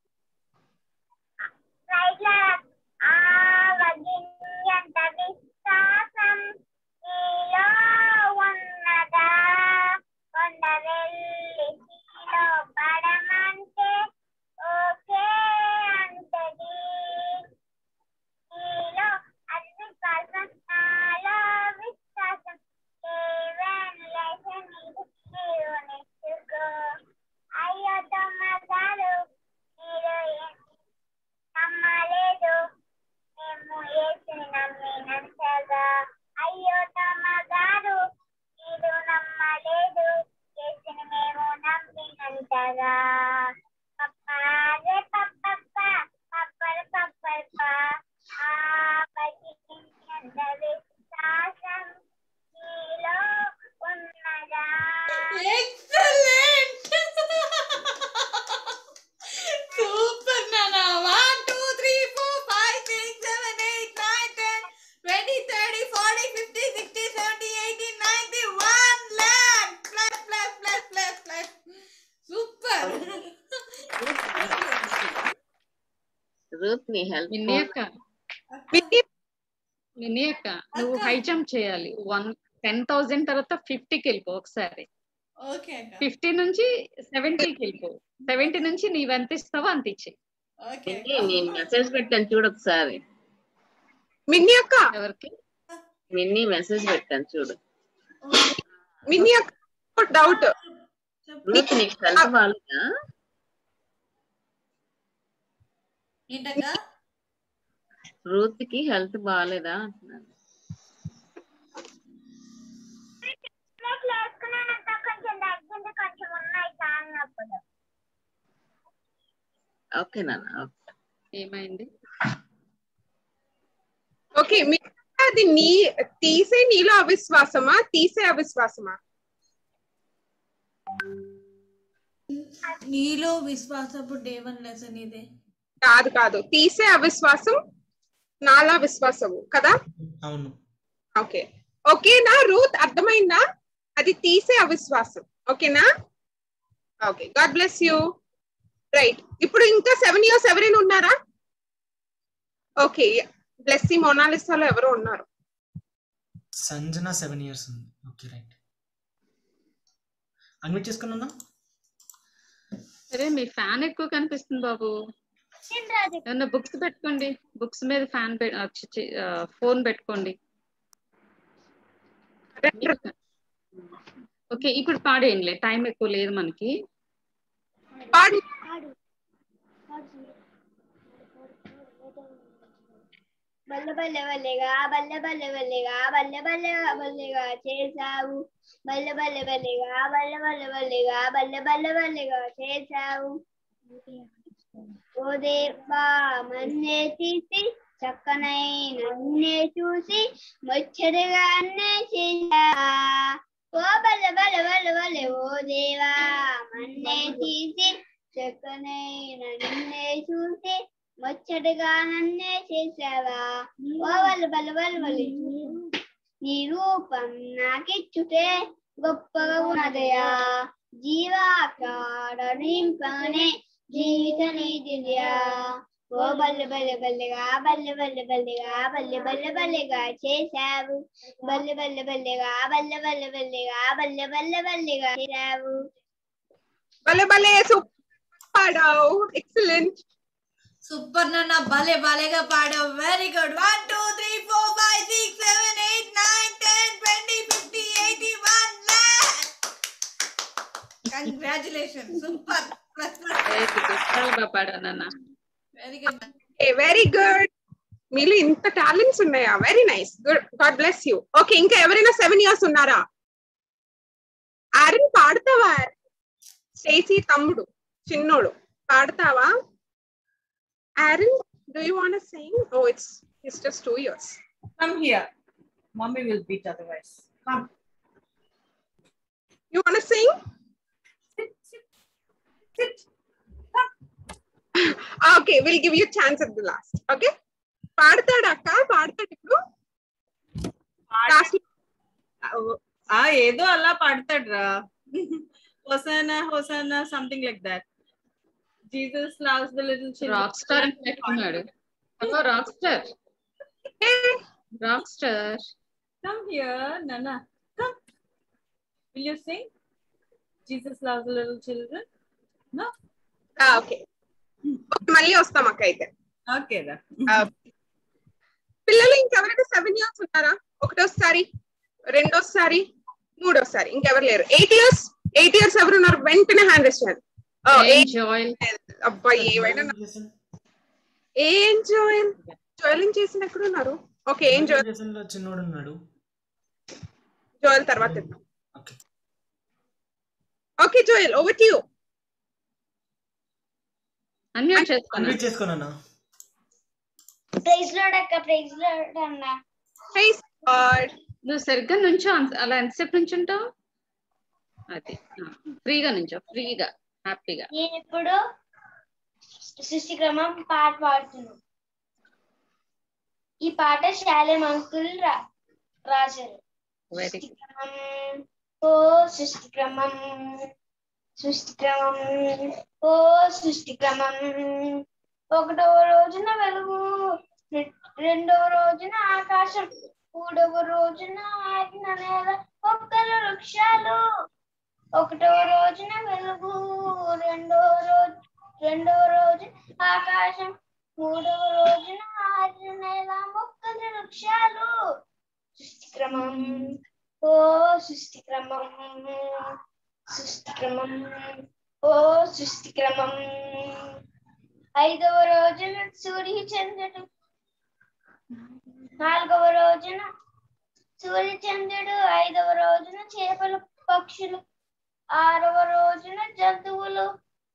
మినీ అక్క, నువ్వు హై జంప్ చేయాలి. 10,000 తర్వాత 50కి వెళ్ళిపో ఒకసారి. 50 నుంచి 70కి వెళ్ళిపో. 70 నుంచి నీవు ఎంత ఇస్తావో అంత ఇచ్చేయి. మెసేజ్ పెట్టాను చూడు ఒకసారి. మిన్నీ అక్క, ఎవరికి? మిన్నీ మెసేజ్ పెట్టాను చూడు. మిన్నీ అక్క, డౌట్. రూత్, నీకు హెల్త్ బాగాలేదా? రూత్ కి హెల్త్ బాగాలేదా అంటున్నాను. ఓకే నాన్న. ఏమైంది? ఓకే, అది తీసే నీలో అవిశ్వాసమా, తీసే అవిశ్వాసమా? నీలో విశ్వాసపు డేవన్ లెసన్ ఇదే. కాదు కాదు, తీసే అవిశ్వాసం నాలా విశ్వాసము కదా. అవును. ఓకే, ఓకేనా రూత్, అర్థమైందా? అది తీసే అవిశ్వాసం. ఓకేనా? Okay, God bless you. Right, ఇప్పుడు ఇంకా 7 years ఎవరైనా ఉన్నారా? ఓకే, బ్లెస్సీ మోనాలిసాలో ఎవరో ఉన్నారు. సంజన 7 years ఉంది. Okay, right. అన్మ్యూట్ చేసుకున్నా. సరే, మీ ఫ్యాన్ ఎక్కువ కనిపిస్తుంది బాబు. ఏమన్నా బుక్స్ పెట్టుకోండి. బుక్స్ మీద ఫ్యాన్ ఫోన్ పెట్టుకోండి. ఓకే, ఇప్పుడు పాడేయండిలే, టైం ఎక్కువ లేదు మనకి. బల్ల బల్ల బల్లెగా బల్ల బల్ల బల్లెగా బల్ల బల్ల బల్లెగా చేసావు, బల్ల బల్ల బల్లెగా బల్ల బల్ల బల్లెగా బల్ల బల్ల బల్లెగా చేసావు. ఓ దేవా, మన్నే తీసి చక్కనై నన్నే చూసి ముచ్చటగా అన్నే చేసా. ఓ బల్ల బల్ల బల్ల బల్లె, ఓ దేవా, మన్నే తీసి చక్కనై నన్నే చూసి ముచ్చటగా నన్నే చేసావా. ఓ బల్ల బల్ల బల్ల బల్లె, నీ రూపం నాకిచ్చుటే గొప్పగా ఉన్నదయా. జీవాకార నింపనే జీవిత నీదియా. ఓ బల్లె బల్లె బల్లెగా బల్లె బల్లె బల్లెగా బల్లె బల్లె బల్లెగా చేశావు బల్లె బల్లె బల్లెగా బల్లె బల్లె బల్లెగా బల్లె బల్లె బల్లెగా చేశావు. భలే భలే సూపర్ పాడావు, ఎక్సలెంట్. సూపర్ నాన్న, భలే భలేగా పాడావు. Very good. 1 2 3 4 5 6 7 8 9 10 20 50 81 lakh. Congratulation. Super. Plus చాలా పాడావు నాన్న. Very good. Very good. మీలో ఇంత టాలెంట్స్ ఉన్నాయా? Very nice, good. God bless you. Okay, ఇంకా ఎవరైనా 7 years ఉన్నారా? ఆరన్ పాడతావా? స్టేసీ తమ్ముడు చిన్నోడు పాడతావా? Aaron, do you want to sing? Oh, it's just 2 years. Come here. Mommy will beat otherwise. Come. You want to sing? Sit. Okay, we'll give you a chance at the last. Okay? పాడతాడు అక్క, పాడతాడు ఇప్పుడు. ఏదో అలా పాడతాడు రా. Hosanna hosanna something like that. Jesus loves the little children. Rock star అంటున్నాడు. Hello rock star. Rock star. Come here, Nana. Come. Will you sing? Jesus loves the little children. No? Okay. మళ్ళీ వస్తాం అక్క అయితే. Okay రా. పిల్లలు ఇంకెవరైనా 7 years ఉన్నారా? ఒకటోసారి, రెండోసారి, మూడోసారి. ఇంకెవరు లేరు? 8 years ఎవరు ఉన్నారు? వెంటనే హ్యాండ్ రేస్ చేయండి. అబ్బాయి ఏమైనా ఏం జోయల్ చేసిన ఎక్కడ ఉన్నారు? ఓకే, ఏం జోయల్ చిన్నోడు ఉన్నాడు. జోయల్ తర్వాత okay Joel, over to you. Unmute చేసుకోనా? ప్రైజ్ లార్డ్ అక్క, ప్రైజ్ లార్డ్ అన్న. Praise lord. నువ్వు సరిగ్గా నుంచో, అలా ఎంతసేపు నుంచి ఉంటావు? అది ఫ్రీగా నుంచో, ఫ్రీగా హ్యాపీగా. నేను ఇప్పుడు సృష్టి క్రమం పాట పాడుతున్నాను. ఈ పాట శాలేం అంకుల్ రాశారు. సృష్టి క్రమం, ఓ సృష్టి క్రమం, సృష్టి క్రమం, ఓ సృష్టి క్రమం. ఒకటవ రోజున వెలుగు, రెండవ రోజున ఆకాశం, మూడవ రోజున ఆగిన నేల, ఒక్కల వృక్షాలు. ఒకటవ రోజున వెలుగు, రెండవ రోజు ఆకాశం, మూడవ రోజున ఆగిన నేల, మొక్కల వృక్షాలు. సృష్టి క్రమం, ఓ సృష్టి క్రమం, సృష్టి క్రమం, ఓ సృష్టి క్రమం. ఐదవ రోజున సూర్య చంద్రుడు, నాలుగవ రోజున సూర్య చంద్రుడు, ఐదవ రోజున చేపలు పక్షులు, ఆరవ రోజున జంతువులు,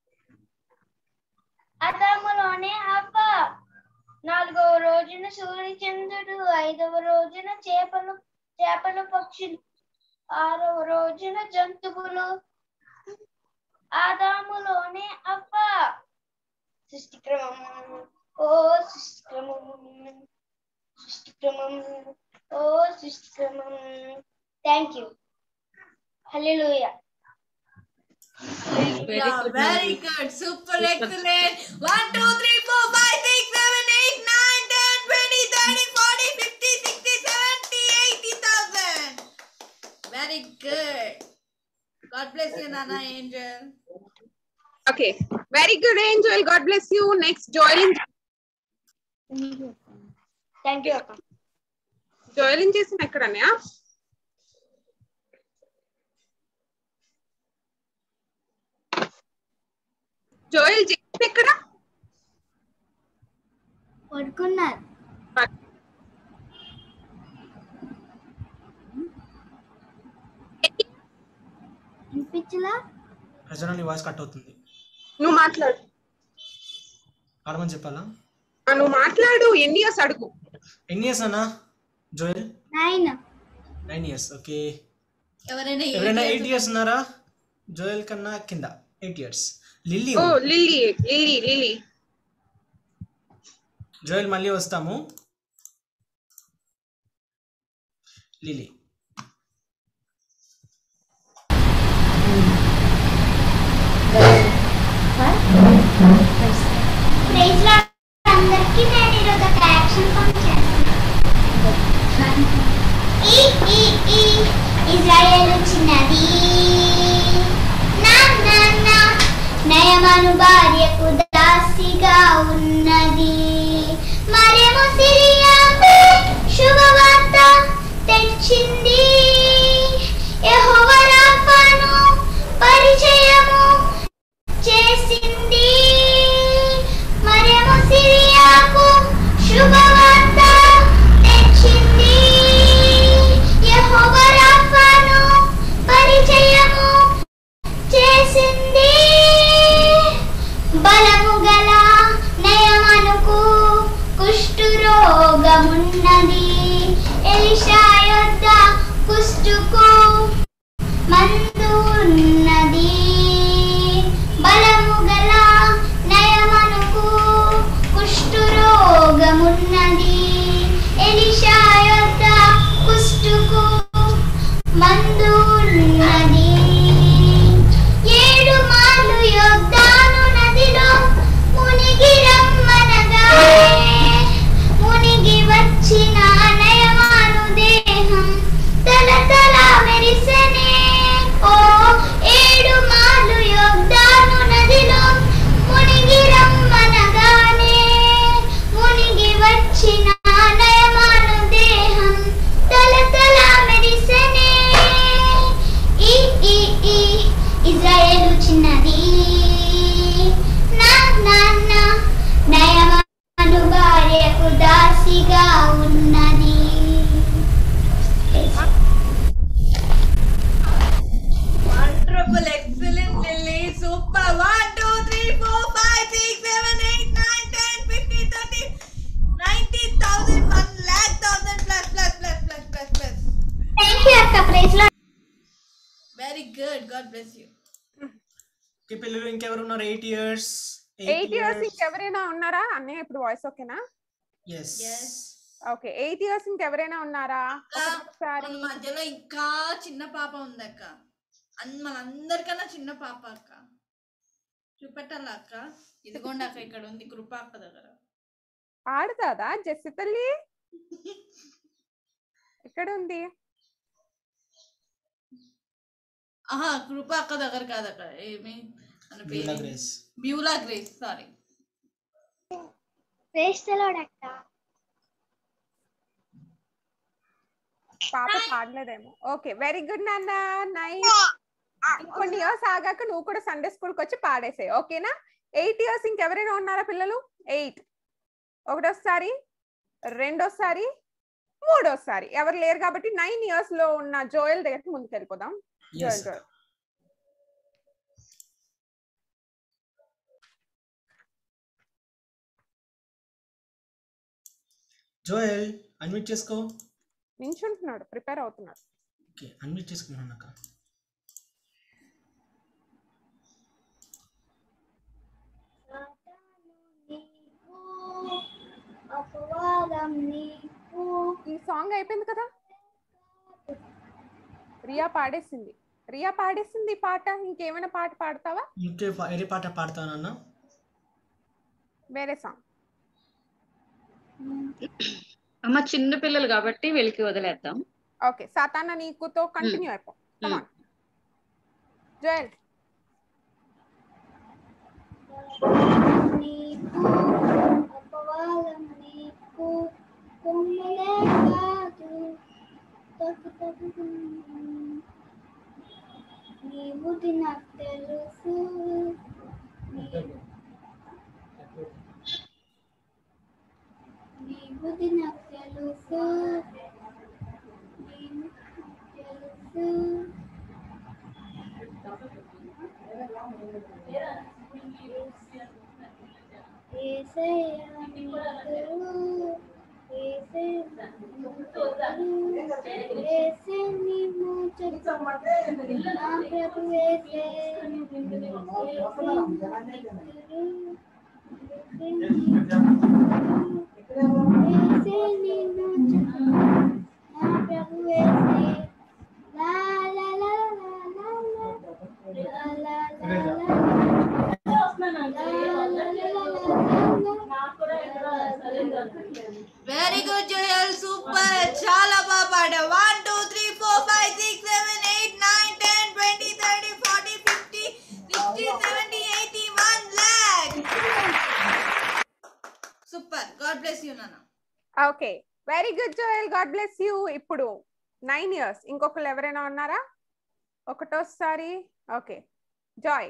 అదములోనే హవ్వ. నాలుగవ రోజున సూర్య చంద్రుడు, ఐదవ రోజున చేపలు పక్షులు, ఆరవ రోజున జంతువులు, ఆదాములోనే హవ్వ. సృష్టి క్రమం, ఓ సృష్టి క్రమం, సృష్టి క్రమం, ఓ సృష్టి క్రమం. Thank you. Hallelujah. Very good. Super excellent. 1 2 3 4 5 6 7 8 9 10 20 30 40 50 60 70 80,000. Very good. God bless you, Nana Angel. Okay, very good Angel. God bless you. Next, Joylin. Thank you akka. Joylin చేసిన ఎక్కడన్నయ్య? జోయల్ చేసిన ఎక్కడ? పడుకున్నారు. వినిపించలా? ప్రజన నీ వాయిస్ కట్ అవుతుంది. నువ్వు మాట్లాడు. ఆడమని చెప్పాలా? నువ్వు మాట్లాడు. ఎన్ని ఇయర్స్ అడుగు. ఎన్ని ఇయర్స్ అన్నా జోయల్? 9 years. ఓకే. ఎవరైనా 8 years ఉన్నారా? జోయల్ కన్నా కింద 8 years. లిల్లీ. ఓ లిల్లీ. జోయల్ మళ్ళీ వస్తాము. లిల్లీ. ప్రైజ్ లార్డ్ తెచ్చింది యెహోవా రాఫాను పరిచయము చేసింది మరియము సిరియాకు శుభవార్త తెచ్చింది యెహోవా రాఫాను పరిచయము చేసింది బలము గల నయమనుకు కుష్ఠరోగమున్నది ఎలీషా యొద్ద కుష్ఠుకు మందు ఉన్నది బలము గల నయమనుకు కుష్ఠరోగమున్నది ఎలీషా యొద్ద కుష్ఠుకు మందు ఉన్నది 7 మార్లు యొర్దాను నదిలో మునిగి రమ్మనగానే మునిగి వచ్చిన నయమాను దేహం తలతల మెరిసెనే ఓ 7 మార్లు యొర్దాను నదిలో మునిగి రమ్మనగానే మునిగి వచ్చిన నయమాను దేహం తలతల మెరిసెనే ఇజ్రాయేలు చిన్నది నా నాన్న నయమాను భార్యకు దాసిగా ఉన్నది. Wonderful excellent Lily super 1 2 3 4 5 6 7 8 9 10 15 30 90,000 1 lakh 1000 plus. Thank you అక్క. Praise Lord. Very good. God bless you. Okay పిల్లలు ఇంకెవరు ఉన్నారు? 8 years 8 years ఇంకెవరైనా ఉన్నారా? అన్నయ్య ఇప్పుడు వాయిస్ ఓకేనా? yes ఓకే 8 years ఇంకెవరైనా ఉన్నారా? మన మధ్యలో ఇంకా చిన్న పాప ఉంది అక్క. మనందరికన్నా చిన్న పాప అక్క. చూపెట్టాలా అక్క? ఇదిగోండి అక్క, ఇక్కడ ఉంది కృప అక్క దగ్గర. ఆడుతాదా జెస్సి తల్లి? ఎక్కడ ఉంది? ఆహా, కృప అక్క దగ్గర కాదక్క. ఏమి Beulah Grace. Sorry. Praise the Lord అక్క. పాప పాడలేదేమో. ఓకే వెరీ గుడ్ నాన్న. నైస్. కొన్ని ఇయర్స్ ఆగాక నువ్వు కూడా సండే స్కూల్ కి వచ్చి పాడేసాయి. ఓకేనా? 8 years ఇంకెవరైనా ఉన్నారా పిల్లలు? 8. ఒకటోసారి, రెండోసారి, మూడోసారి. ఎవరు లేరు కాబట్టి 9 years లో ఉన్న జోయల్ దగ్గరికి ముందుకు వెళ్ళిపోదాం. జోయల్ అన్మ్యూట్ చేసుకో. నించుంటున్నాడు, ప్రిపేర్ అవుతున్నాడు. ఓకే అన్మ్యూట్ చేసుకున్నాను అక్క. ఈ సాంగ్ అయిపోయింది కదా? రియా పాడేసింది. పాట. ఇంకేమైనా పాట పాడతావా? వేరే పాట పాడతానన్నా. వేరే సాంగ్. అమ్మ చిన్న పిల్లలు కాబట్టి వీళ్ళకి వదిలేద్దాం. ఓకే సాతానా నీకుతో కంటిన్యూ అయిపో. Come on Joel. నీవు నాకు తెలుసు నీ బుద్ధి నాకు తెలుసు వెరీ గుడ్ జోయల్, సూపర్, చాలా బాగా పాడావు. 1 2 3 4 5 6 7 8 9 10 20 30 40 50 60 70 80 1 lakh. Super, God bless you నాన్న. Okay very good Joel, God bless you. ఇప్పుడు 9 years. ఇంకొకరు ఎవరైనా ఉన్నారా? ఒకటోసారి. Okay, Joy.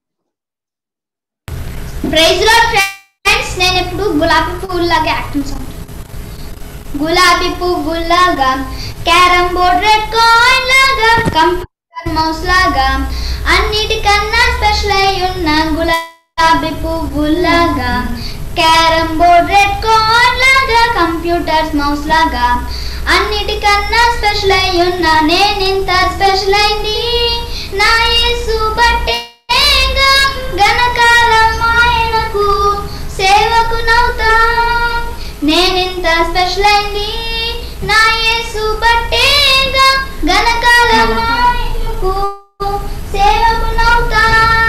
Praise Lord friends, నేను ఇప్పుడు గులాబీ పువ్వులాగా యాక్టింగ్ చేస్తాను. గులాబీ పువ్వులాగా, క్యారమ్ బోర్డ్ రెడ్ కాయిన్ లాగా, కంప్యూటర్ మౌస్ లాగా, అన్నిటికన్నా స్పెషల్ అయి ఉన్న గులాబీ పువ్వులాగా, క్యారమ్ బోర్డ్ రెడ్ కాయిన్ లాగా, కంప్యూటర్స్ మౌస్ లాగా, అన్నిటికన్నా స్పెషల్ అయి ఉన్న నేనింత స్పెషల్ అయింది నా యేసు బట్టేగా, గణకాలం ఆయనకు సేవకునవుతా. నేనింత స్పెషల్ అయింది నా యేసు బట్టేగా, గణకాలం ఆయనకు సేవకునవుతా.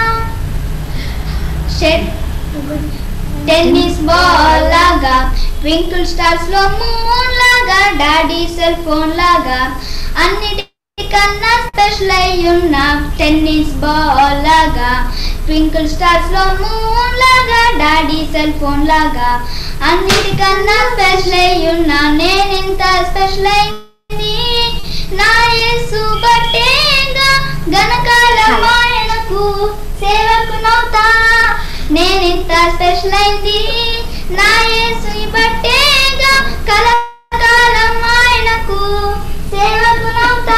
టెన్నిస్ బాల్ లాగా, ట్వింకిల్ స్టార్స్ లో మూన్ లాగా, డాడీ సెల్ ఫోన్ లాగా, అన్నిటికన్నా స్పెషల్ అయి ఉన్న టెన్నిస్ బాల్ లాగా, ట్వింకిల్ స్టార్స్ లో మూన్ లాగా, డాడీ సెల్ ఫోన్ లాగా, అన్నిటికన్నా స్పెషల్ అయి ఉన్న నేనింత స్పెషల్ అయింది నా యేసు బట్టేగా, గణకాలం ఆయనకు సేవకునవుతా. నేనింత స్పెషల్ అయింది నా యేసు బట్టేగా, కలకాలం ఆయనకు సేవకునవుతా.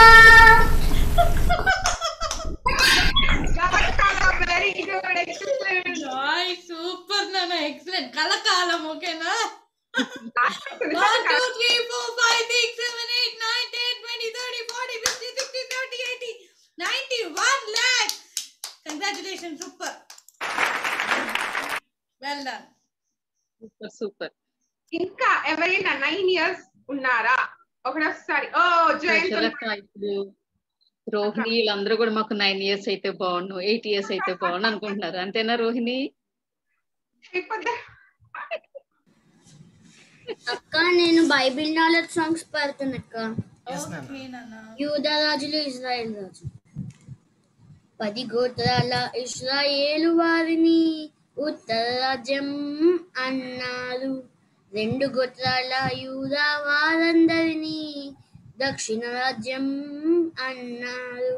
సూపర్ నాన్న, ఎక్సలెంట్. కలకాలం. ఓకేనా? 1 2 3 4 5 6 7 8 9 10 20 30 40 50 60 70 80 91 lakhs. Congratulations, super. Well done. Super super. ఇంకా ఎవరైనా 9 years ఉన్నారా? ఒకసారి. ఓ జయంత్, ఇప్పుడు రోహిణి వీళ్ళందరూ కూడా మాకు 9 years అయితే బాగుండు, 8 years అయితే బాగుండు అనుకుంటున్నారు. అంతేనా రోహిణి? అక్క నేను బైబిల్ నాలెడ్జ్ సాంగ్స్ పాడుతున్నక్క. యూదా రాజులు, ఇజ్రాయేల్ రాజు. 10 గోత్రాల ఇశ్రాయేలు వారిని ఉత్తర రాజ్యం అన్నారు. 2 గోత్రాల యూదా వారందరినీ దక్షిణ రాజ్యం అన్నారు.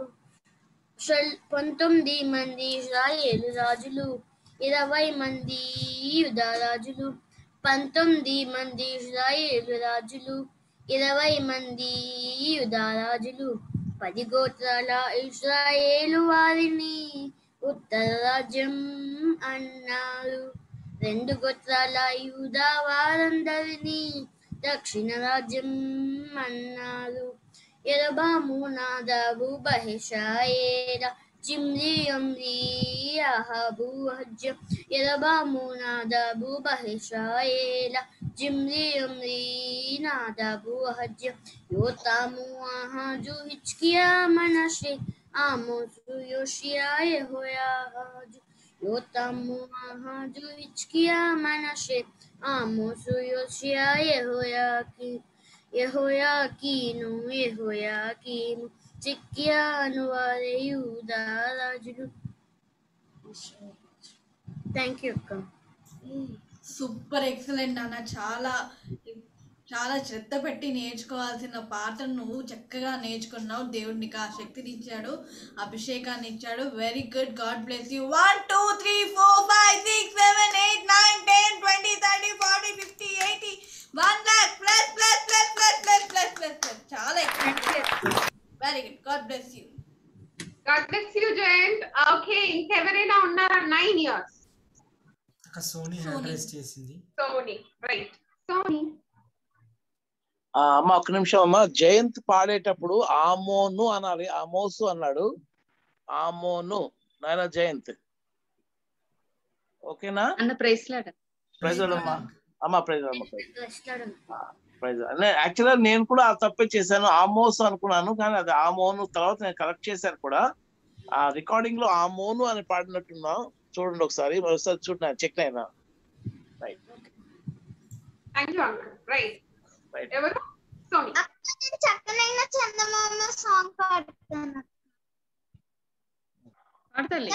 19 మంది ఇశ్రాయేలు రాజులు, 20 మంది యూదా రాజులు. 19 మంది ఇశ్రాయేలు రాజులు, 20 మంది యూదా రాజులు. 10 గోత్రాల ఇశ్రాయేలు వారిని ఉత్తర రాజ్యం అన్నారు. 2 గోత్రాల యూదా వారందరినీ దక్షిణ రాజ్యం అన్నారు. యరొబాము, నాదాబు, బహెషాయేల, జిమ్రీ, ఒమ్రీ, అహాబు, అహజ్య. యరొబాము, నాదాబు, బహెషాయేల, జిమ్రీ, ఒమ్రీ, నాదాబు, అహజ్య. యోతాము, ఆహాజు, హిజ్కియా, మనష్షే, ఆమోసు, యోషియా, యెహోయాహాజు. యోతాము, ఆహాజు, హిజ్కియా, మనష్షే, ఆమోసు, యోషియా, యెహోయాకీను, చిద్కియా అను వారే యూదా రాజులు. థ్యాంక్ యూ అక్క. సూపర్, ఎక్సలెంట్ నాన్న. చాలా చాలా శ్రద్ధ పెట్టి నేర్చుకోవాల్సిన పాటను నువ్వు చక్కగా నేర్చుకున్నావు. దేవుడు నీకు ఆ శక్తిని ఇచ్చాడు, అభిషేకాన్ని ఇచ్చాడు. Very good. God bless you. 1 2 3 4 5 6 7 8 9 10 20 30 40 50 80 1 lakh plus plus plus plus plus plus plus plus. చాలా excellent. Very good. God bless you. God bless you Jayant. Okay, ఇంకెవరైనా ఉన్నారా? 9 years. సోనీ అడ్రస్ చేసింది. సోనీ, రైట్. సోనీ. అమ్మ ఒక్క నిమిషం అమ్మ. జయంత్ పాడేటప్పుడు ఆమోను అనాలి, ఆమోసు అన్నాడు. ఆమోను నాయన జయంత్. ఓకేనా? అన్న ప్రైజ్ లాడ్. ప్రైజ్ అమ్మా. అమ్మ ప్రైజ్ అమ్మ. ప్రైజ్. యాక్చువల్గా నేను కూడా తప్పే చేశాను, ఆమోసు అనుకున్నాను, కానీ అది ఆమోను. తర్వాత నేను కరెక్ట్ చేశాను కూడా. ఆ రికార్డింగ్ లో ఆమోను అని పాడినట్టున్నా. చూడండి ఒకసారి, మరోసారి చూడండి, చెక్ అయినా. Right. Thank you uncle. Right. ఎవరు? సోనీ. చక్కనైన చందమామ సాంగ్ పాడుతాను. పాడతాలే.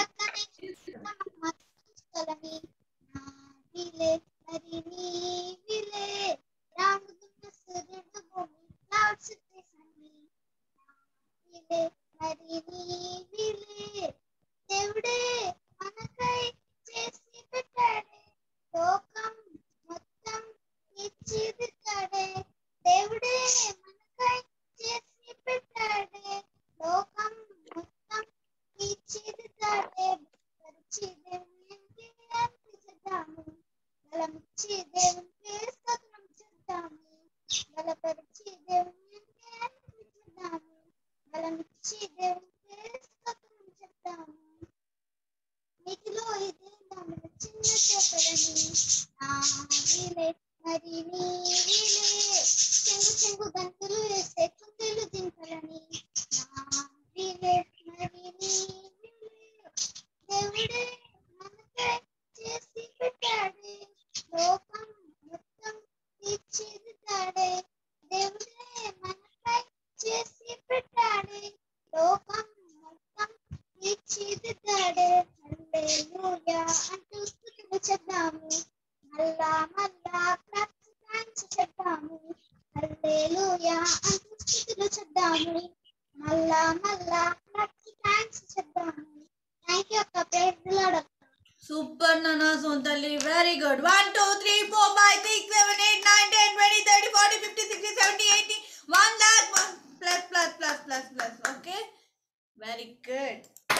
బలపరిచి దేవుని అర్పించుదాము, బలమిచ్చి దేవునికి స్తోత్రం చెప్తాము. నీటిలో ఇదే దాని చిన్న చేపలని వీలే మరి నీవిలే, చెంగు చెంగు గంతులు వేసే కుందేలు దింపలని వీలే మరి నీవిలే. దేవుడే మనకై చేసి పెట్టాడే, లోకం మొత్తం తీర్చిదిద్దాడే. దేవుడే మనకై చేసి పెట్టాడే, లోకం మొత్తం తీర్చిదిద్దాడే. హల్లెలూయా అంటూ స్తుతులు చెప్దాము, మళ్ళా మళ్ళా థాంక్స్ చెప్దాము. హల్లెలూయా అంటూ స్తుతులు చెప్దాము, మళ్ళా మళ్ళా థాంక్స్ చెప్దాము. థ్యాంక్ యూ అక్క. ప్రైజ్ ది లార్డ్ అక్క. సూపర్ నానా సొంతల్లి, very good. 1 2 3 4 5 6 7 8 9 10 20 30 40 50 60 70 80 1 lakh plus. Okay, very good.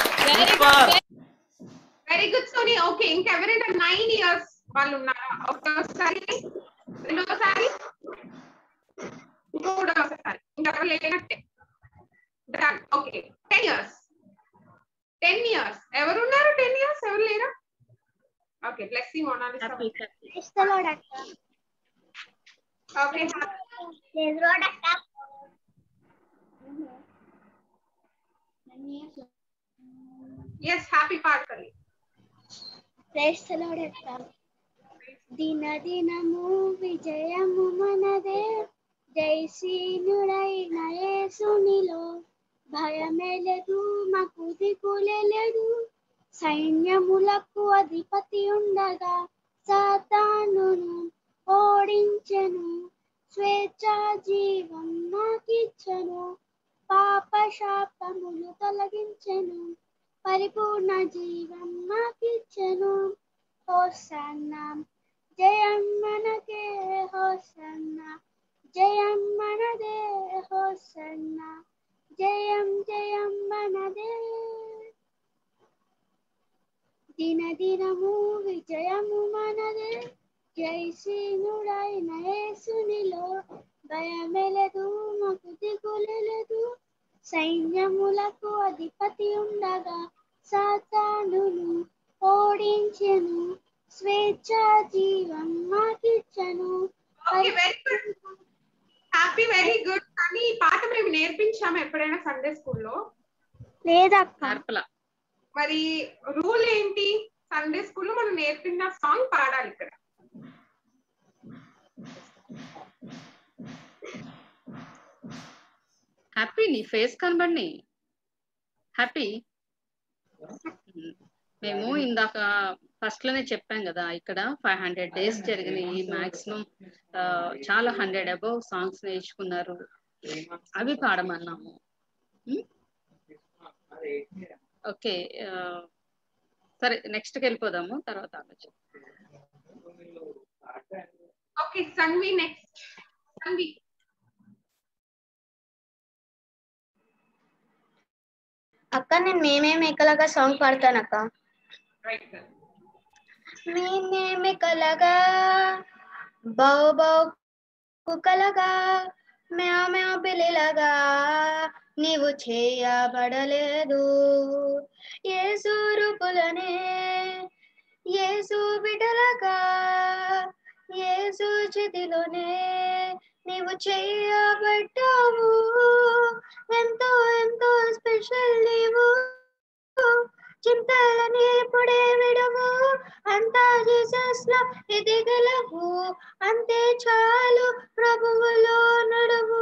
Very good Soni. Okay, ఇంకెవరైనా 9 years వాళ్ళు ఉన్నారా? ఒకసారి, రెండోసారి, మూడోసారి, ఇంకెవరు లేనట్టే. Okay, 10 years. 10 years ఎవరున్నారు? 10 years ఎవరు లేరా? Okay, blessing Monalisa. Praise the Lord అక్క. ఓకే, ప్రైజ్ ది లార్డ్ అక్క. Yes, happy party. Praise the Lord అక్క. దిన దినము విజయము మనదే, జయశీనుడైన యేసునిలో భయమే లేదు, మాకు దిగులే లేదు. సైన్యములకు అధిపతి ఉండగా సాతానును ఓడించెను, స్వేచ్ఛ జీవం నాకిచ్చెను, పాప శాపములు తొలగించెను, పరిపూర్ణ జీవం నాకిచ్చెను. హోసన్నా జయం మనకే, హోసన్నా జయం మనదే, హోసన్నా జయం జయం మనదే. దిన దినము విజయము మనదే, జయశీనుడైన యేసునిలో భయమే లేదు, మాకు దిగులే లేదు. సైన్యములకు అధిపతి ఉండగా సాతానును ఓడించెను, స్వేచ్ఛ జీవం మాకిచ్చెను. Happy, very good. కానీ ఈ పాట మేము నేర్పించాము ఎప్పుడైనా సండే స్కూల్లో? లేదక్క. మరి రూల్ ఏంటి? సండే స్కూల్లో మనం నేర్పిన సాంగ్ పాడాలి ఇక్కడ. హ్యాపీ, నీ ఫేస్ కనబడి. హ్యాపీ, మేము ఇందాక ఫస్ట్ లోనే చెప్పాం కదా, ఇక్కడ 500 days జరిగినాయి. మాక్సిమం చాలా 100 above సాంగ్స్ నేర్చుకున్నారు. అవి పాడమన్నాము. ఓకే, సరే నెక్స్ట్ కి వెళ్ళిపోదాము, తర్వాత ఆలోచన. Okay, Sanvi next. సన్వి. అక్క, నేను మేమే మేకలాగా సాంగ్ పాడతాను అక్క. మేమే మేకలాగా బౌ బౌ కుక్కలాగా మ్యావ్ మ్యావ్ పిల్లిలాగా నీవు చేయబడలేదు. యేసు రూపులనే యేసు బిడ్డలాగా యేసు చేతిలోనే నీవు చేయబడ్డావు. ఎంతో ఎంతో స్పెషల్ నీవు, చింతలని ఎప్పుడే విడవు, అంతా జీసస్ లో ఎదిగలవు, అంతే చాలు ప్రభువులో నడువు.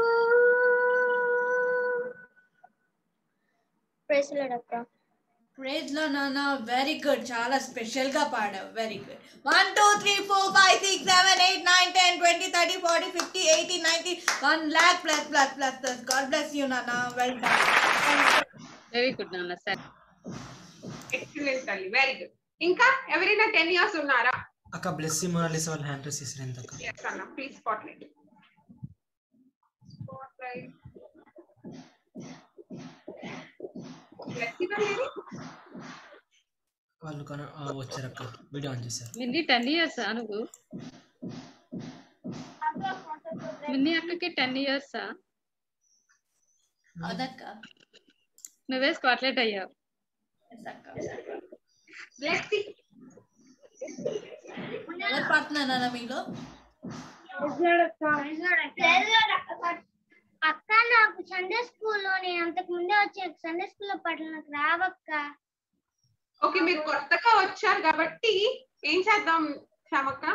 ప్రైజ్ ది లార్డ్ అక్క. ప్రైజ్ లో నాన్న, వెరీ గుడ్. చాలా స్పెషల్ గా పాడావు, very good. 1 2 3 4 5 6 7 8 9 10 20 30 40 50 80 90 1 lakh plus. God bless you నాన్న, వెల్ డన్. వెరీ గుడ్ నాన్న. సరే, ఎక్సలెంట్ తల్లి, వెరీ గుడ్. ఇంకా ఎవరైనా 10 years ఉన్నారా? అక్క బ్లెస్సింగ్ మోనాలిసా వాళ్ళ హ్యాండ్ రైస్ చేశారు ఎంత అక్క? yes అన్న, ప్లీజ్ స్పాట్లైట్. స్పాట్లైట్. వాళ్ళు వచ్చారక్క, వీడియో ఆన్ చేశారు. నిన్ను 10 years నువ్వు? మిన్ని అక్కకి 10 years. అదక్క నువ్వే స్పాట్లైట్ అయ్యావు. ఎవరు పాడుతున్నారా మీలో? అక్క నాకు సండే స్కూల్లో నేను అంతకు ముందే వచ్చే సండే స్కూల్లో పాటలు నాకు రావక్క. ఓకే, మీరు కొత్తగా వచ్చారు కాబట్టి ఏం చేద్దాం శ్యామక్క?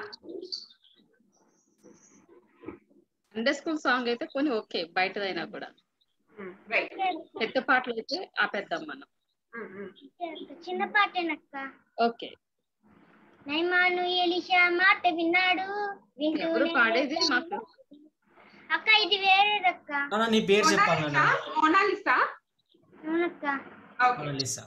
సండే స్కూల్ సాంగ్ అయితే కొన్ని ఓకే, బయటదైనా కూడా. పెద్ద పాటలు అయితే ఆపేద్దాం మనం. చిన్న పాటేనక్క. ఓకే. నైమాను ఎలీషా మాట విన్నాడు ఎవరు పాడేది మాకు? అక్క ఇది వేరేదక్క. నీ పేరు చెప్పాలన్నా? మోనాలిసా. అవునక్క. మోనాలిసా.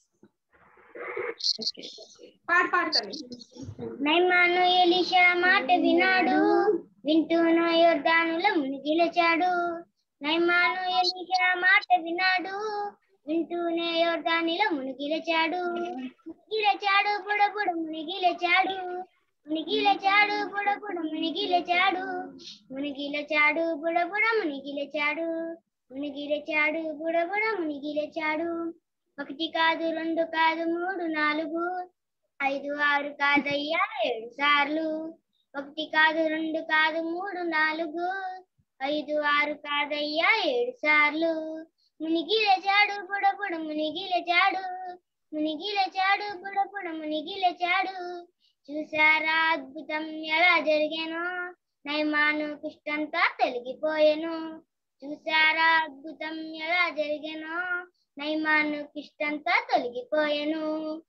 నైమాను ఎలీషా మాట విన్నాడు వింటూనే యొర్దానులో మునిగి లేచాడు. నైమాను ఎలీషా మాట విన్నాడు వింటూనే యొర్దానులో మునిగి లేచాడు. మునిగి లేచాడు బుడబుడ మునిగి లేచాడు. మునిగి లేచాడు బుడబుడ మునిగి లేచాడు. మునిగి లేచాడు బుడబుడ మునిగి లేచాడు. మునిగి లేచాడు బుడబుడ మునిగి లేచాడు. 1 కాదు 2 కాదు 3 4 5 6 కాదయ్యా 7 సార్లు. 1 కాదు 2 కాదు 3 4 5 6 కాదయ్యా 7 సార్లు. మునిగి లేచాడు బుడబుడ మునిగి లేచాడు. మునిగి లేచాడు బుడబుడ మునిగి లేచాడు. చూసారా అద్భుతం ఎలా జరిగానో, నైమాను కుష్టంతా తొలగిపోయాను. చూసారా అద్భుతం ఎలా జరిగానో, నైమాను కుష్టంతా తొలగిపోయాను.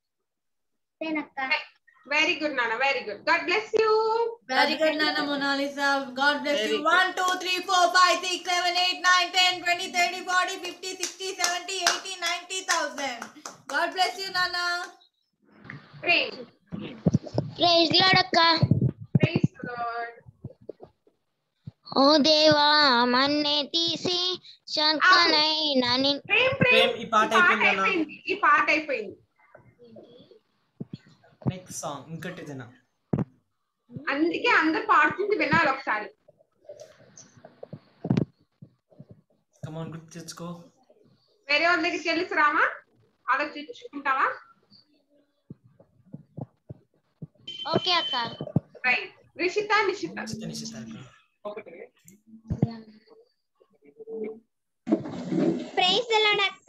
వెరీ గుడ్ నాన్న, very good. God bless you. Very good నాన్న Monalisa. God bless you. 1 2 3 4 5 6 7 8 9 10 20 30 40 50 60 70 80 90,000. God bless you నాన్న. ప్రైజ్ లార్డ్ అక్క. Praise Lord. ఓ దేవా మన్నే తీసి శంకనైనా ఈ పాట అయిపోయింది. ఈ పాట అయిపోయింది. నెక్స్ట్ సాంగ్ ఇంకటిదేనా? అందుకే అందరు పాడుతుంది వినాలి ఒకసారి. కమ్ ఆన్, గుర్తు తెచ్చుకో. వేరే వాళ్ళ దగ్గరికి వెళ్ళి రామా, ఆలోచించుకుంటావా? ఓకే అక్క. Right. Nishita. Praise the Lord అక్క.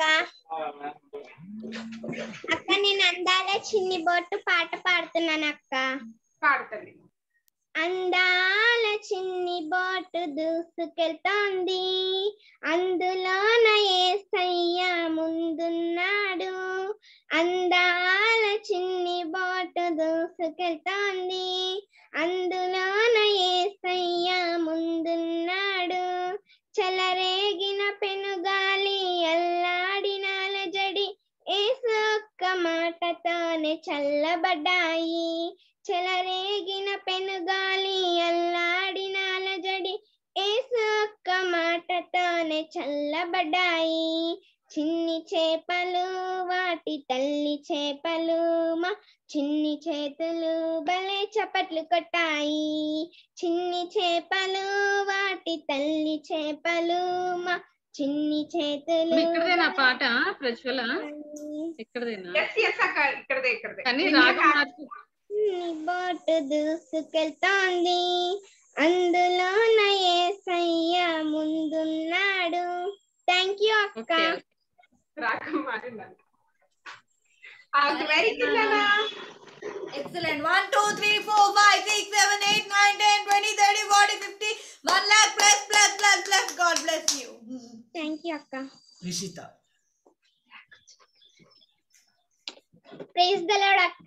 అక్క నేను అందాల చిన్ని బొట్టు పాట పాడుతున్నాను అక్క. పాడుతుంది. అందాల చిన్ని బొట్టు దూసుకెళ్తోంది, అందులోన యేసయ్య ముందున్నాడు. అందాల చిన్ని బొట్టు దూసుకెళ్తోంది, అందులోన యేసయ్య ముందున్నాడు. చెలరేగిన పెనుగాలి అల్లాడిన అలజడి యేసు ఒక్క మాటతోనే చల్లబడ్డాయి. చెలరేగిన పెనుగాలి అల్లాడిన అలజడి యేసు ఒక్క మాటతోనే చల్లబడ్డాయి. చిన్ని చేపలు వాటి తల్లి చేపలు మా చిన్ని చేతులు భలే చప్పట్లు కొట్టాయి. చిన్ని చేపలు వాటి తల్లి చేపలు మా చిన్ని చేతులు. ఇక్కడదేనా పాట ప్రజ్వల? ఇక్కడదేనా? కానీ రాగం బోటు దూసుకెళ్తోంది, అందులోన యేసయ్య ముందున్నాడు. థ్యాంక్ యూ అక్క. వెరీ గుడ్ నాన్న. Excellent. 1 2 3 4 5 6 7 8 9 10 20 30 40 50 1 lakh plus. God bless you. Thank you అక్క. నిషిత. ప్రైజ్ ది లార్డ్ అక్క.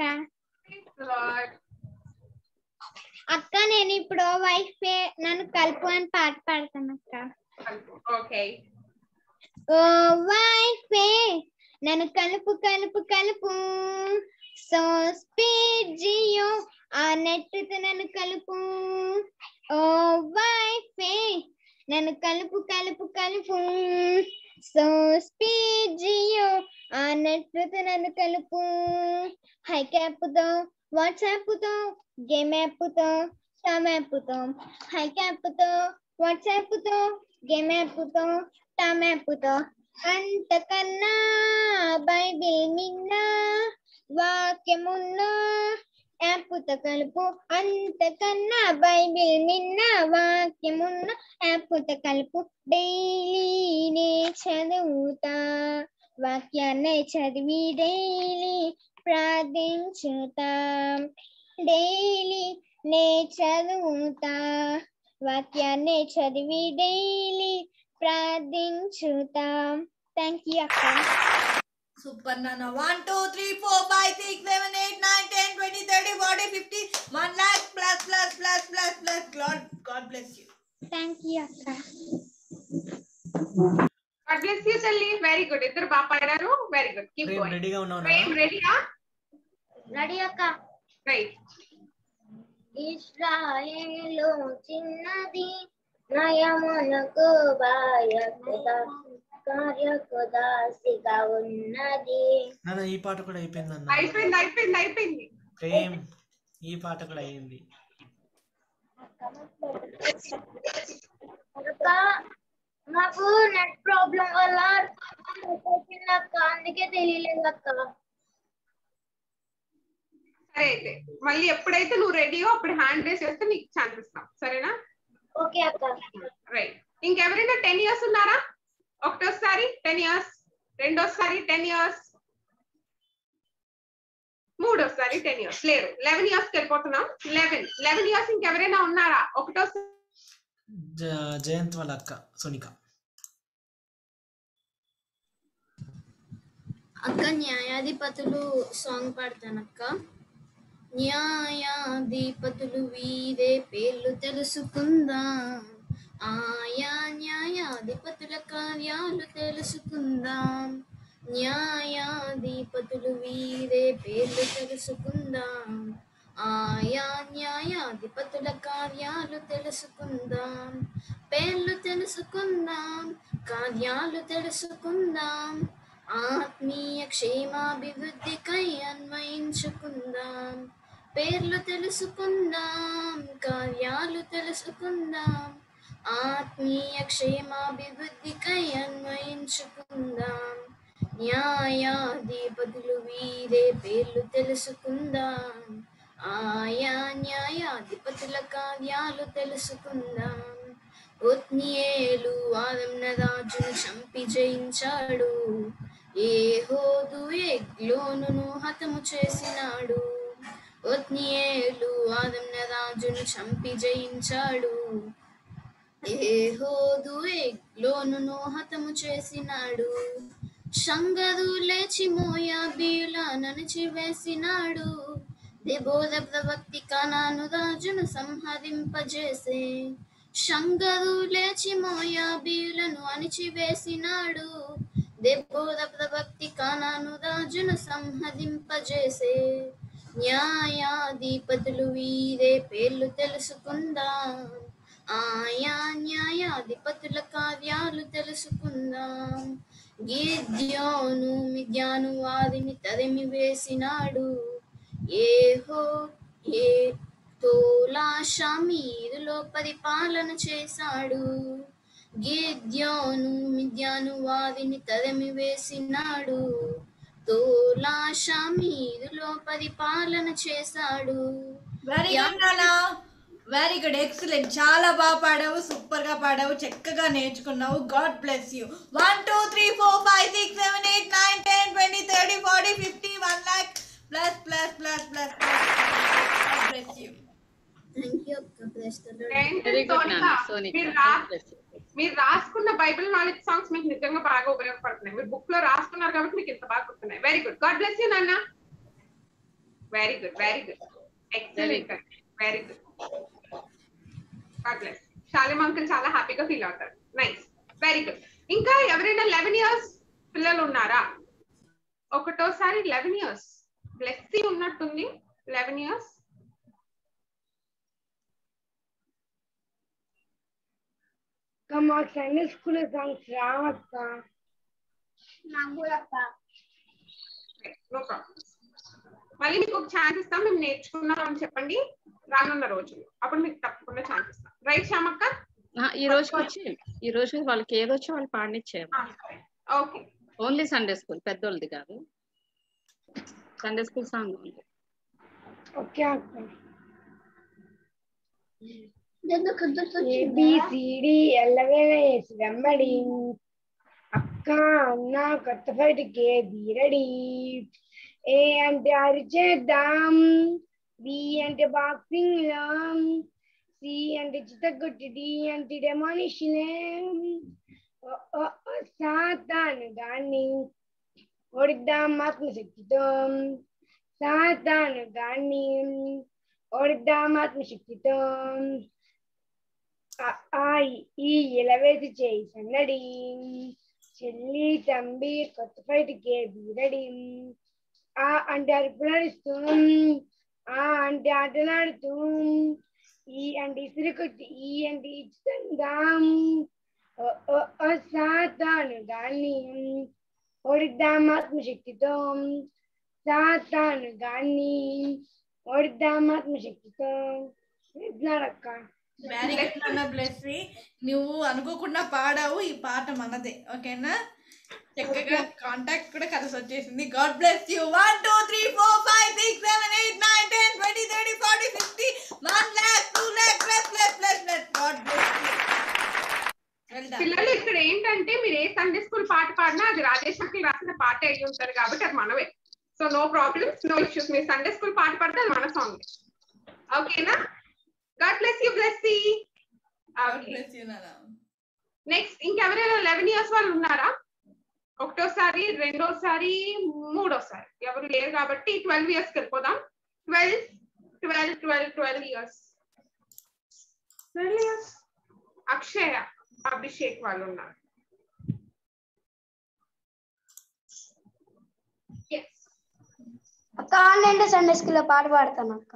అక్క నేను ఇప్పుడు వైఫ్ నన్ను కలుపు అని పాట పాడతాను అక్క. ఓకే. ఓ వైఫే నన్ను కలుపు కలుపు కలుపు, సో స్పీడ్ జియో ఆ నెట్తో నన్ను కలుపు. ఓ వైఫే నన్ను కలుపు కలుపు కలుపు, సో స్పీడ్ జియో ఆ నెట్తో నన్ను కలుపు. హై క్యాప్తో వాట్సాప్తో గేమ్ యాప్తో స్టామ్ యాప్తో హై క్యాప్తో వాట్సాప్తో గేమ్ యాప్తో టమ్ యాప్తో అంతకన్నా బైబిల్ నిన్న వాక్యమున్న యాప్తో కలుపు అంతకన్నా బైబిల్ నిన్న వాక్యమున్న యాప్తో కలుపు డైలీనే చదువుతా వాక్యాన్ని చదివి డైలీ ప్రార్థించుతా డైలీ నే చదువుతా వాక్యాన్ని చదివి డైలీ ప్రార్థించుతా. థ్యాంక్ యూ అక్క. సూపర్ నాన్న. 1 2 3 4 5 6 7 8 9 10 20 30 40 50 1 lakh plus plus plus plus plus. God bless you. Thank you అక్క. God bless you తల్లి. Very good. ఇద్దరు బాగా పాడారు. Very good. Keep going. రెడీగా ఉన్నావు? రెడీయా? రెడీ అక్క. రైట్. ఇశ్రాయేలు చిన్నది నయమునకు బాయకుదా కార్యకు దాసిగా ఉన్నది. నాన్న ఈ పాట కూడా అయిపోయింది అన్న. అయిపోయింది. ప్రేమ్ ఈ పాట కూడా అయింది. నాకు నెట్ ప్రాబ్లం వల్ల అక్క అందుకే తెలియలేదు అక్క. సరే అయితే మళ్ళీ ఎప్పుడైతే నువ్వు రెడీయో అప్పుడు హ్యాండ్ రేస్ చేస్తే నీకు ఛాన్స్ ఇస్తాం. సరేనా? ఓకే అక్క. రైట్. ఇంకెవరైనా 10 years ఉన్నారా? ఒకటోసారి 10 years, రెండోసారి 10 years, మూడోసారి 10 years. లేరు. 11 years వెళ్ళిపోతున్నాం. 11 years ఇంకెవరైనా ఉన్నారా? ఒకటోసారి జయంత్ వాళ్ళ అక్క సునిక. అక్క న్యాయాధిపతులు సాంగ్ పాడతానక్క. న్యాయాధిపతులు వీరే పేర్లు తెలుసుకుందాం, ఆయా న్యాయాధిపతుల కార్యాలు తెలుసుకుందాం. న్యాయాధిపతులు వీరే పేర్లు తెలుసుకుందాం, ఆయా న్యాయాధిపతుల కార్యాలు తెలుసుకుందాం. పేర్లు తెలుసుకుందాం, కార్యాలు తెలుసుకుందాం, ఆత్మీయ క్షేమాభివృద్ధికై అన్వయించుకుందాం. పేర్లు తెలుసుకుందాం, కార్యాలు తెలుసుకుందాం, ఆత్మీయ క్షేమాభివృద్ధికై అన్వయించుకుందాం. న్యాయాధిపతులు వీరే పేర్లు తెలుసుకుందాం, ఆయా న్యాయాధిపతుల కార్యాలు తెలుసుకుందాం. ఒత్నియేలు ఆదమ్న రాజును చంపి జయించాడు, యెహోదు ఎగ్లోనును హతము చేసినాడు. ఒత్నియేలు ఆదమ్న రాజును చంపి జయించాడు, యెహోదు ఎగ్లోనును హతము చేసినాడు. షంగరు లేచి మోయాబీయుల నణిచివేసినాడు, దెబోర ప్రవక్తి కనాను రాజును సంహరింపజేసే. షంగరు లేచి మోయాబీయులను అణిచివేసినాడు, దెబోర ప్రవక్తి కనాను రాజును సంహరింపజేసే. న్యాయాధిపతులు వీరే పేర్లు తెలుసుకుందాం, ఆయా న్యాయాధిపతుల కార్యాలు తెలుసుకుందాం. గిద్యోను మిద్యాను వారిని తరిమి వేసినాడు, తోలాషామీరులో పరిపాలన చేశాడు. గిద్యోను మిద్యాను వారిని తరిమి వేసినాడు, తోలాషామీరులో పరిపాలన చేశాడు. వెరీ గుడ్ నానా, వెరీ గుడ్, ఎక్సలెంట్. చాలా బాగా పాడావు, సూపర్ గా పాడావు, చక్కగా నేర్చుకున్నావు. God bless you. 1 2 3 4 5 6 7 8 9 10 20 30 40 50 1 lakh plus plus plus plus. God bless you. Thank you అక్క. Bless the Lord. మీరు రాసుకున్న బైబిల్ నాలెడ్జ్ సాంగ్స్ మీకు నిజంగా బాగా ఉపయోగపడుతున్నాయి. మీరు బుక్ లో రాసుకున్నారు కాబట్టి మీకు ఇంత బాగా గుర్తున్నాయి. Very good. God bless you నాన్న. Very good, very good, excellent, very good. God bless. Shalim uncle చాలా హ్యాపీగా ఫీల్ అవుతారు. Nice, very good. ఇంకా ఎవరైనా 11 years పిల్లలు ఉన్నారా? ఒకటోసారి 11 years బ్లెస్సీ ఉన్నట్టుంది. 11 years. మా సండే స్కూల్ సాంగ్స్ రావక్క. నాకు కూడా అక్క. No problem. మళ్ళీ మీకు ఒక ఛాన్స్ ఇస్తాం. మేము నేర్చుకున్నాం అని చెప్పండి రానున్న రోజులు, అప్పుడు మీకు తప్పకుండా ఛాన్స్ ఇస్తాం. రైట్ శ్యామక్క? ఈ రోజుకి వచ్చి ఈ రోజు వాళ్ళకి ఏదొచ్చో వాళ్ళు పాడనిచ్చేయమ్మా. ఓకే. ఓన్లీ సండే స్కూల్, పెద్దోళ్ళది కాదు, Sunday school song only. Okay అక్క. ABCDLFGH వెంబడి అక్క అన్న కొత్త ఫైట్కి రెడీ. ఏ అంటే అరిచేద్దాం, బి అంటే బాక్సింగ్ లో, సి అంటే చిత్తగొట్టి, డి అంటే డెమాలిషన్. సాతాను గాన్ని ఓడిద్దాం ఆత్మశక్తితో, సాతాను గాన్ని ఓడిద్దాం ఆత్మశక్తితో. ఈ ఇలవేసి చేయి సన్నడి, చెల్లి తంబి కొత్త ఫైట్కి రెడీ. ఆ అంటే అరుపులాడిస్తూ, ఆ అంటే ఆటలాడుతూ, ఈ అంటే ఇసురుకొట్టి, ఈ అంటే ఇష్టందాం. సాతాను గాన్ని ఓడిద్దాం ఆత్మశక్తితో, సాతాను గాన్ని ఓడిద్దాం ఆత్మశక్తితో. అక్క వెరీ గుడ్ నాన్న బ్లెస్సీ. నువ్వు అనుకోకుండా పాడావు, ఈ పాట మనదే. ఓకేనా? చక్కగా కాంటాక్ట్ కూడా కలిసి వచ్చేసింది. God bless you. 1 2 3 4 5 6 7 8 9 10 20 30 40 50 1 lakh 2 lakh plus plus plus plus. God bless you. పిల్లలు ఇక్కడ ఏంటంటే మీరు ఏ సండే స్కూల్ పాట పాడినా అది రాజేష్ అంకుల్ రాసిన పాట అయ్యి ఉంటారు కాబట్టి అది మనవే. So no problems, no issues. మీరు సండే స్కూల్ పాట పాడితే అది మన సాంగ్. ఓకేనా? God bless you Blessy. Next ఇంకెవరైనా 11 years వాళ్ళు ఉన్నారా? ఒకటోసారి, రెండోసారి, మూడోసారి ఎవరు లేరు కాబట్టి 12 years వెళ్ళిపోదాం. 12 years. అక్షయ, అభిషేక్ వాళ్ళు ఉన్నారు. అక్క ఆన్లైన్ లో సండే స్కూల్ లో పాట పాడతాను అక్క.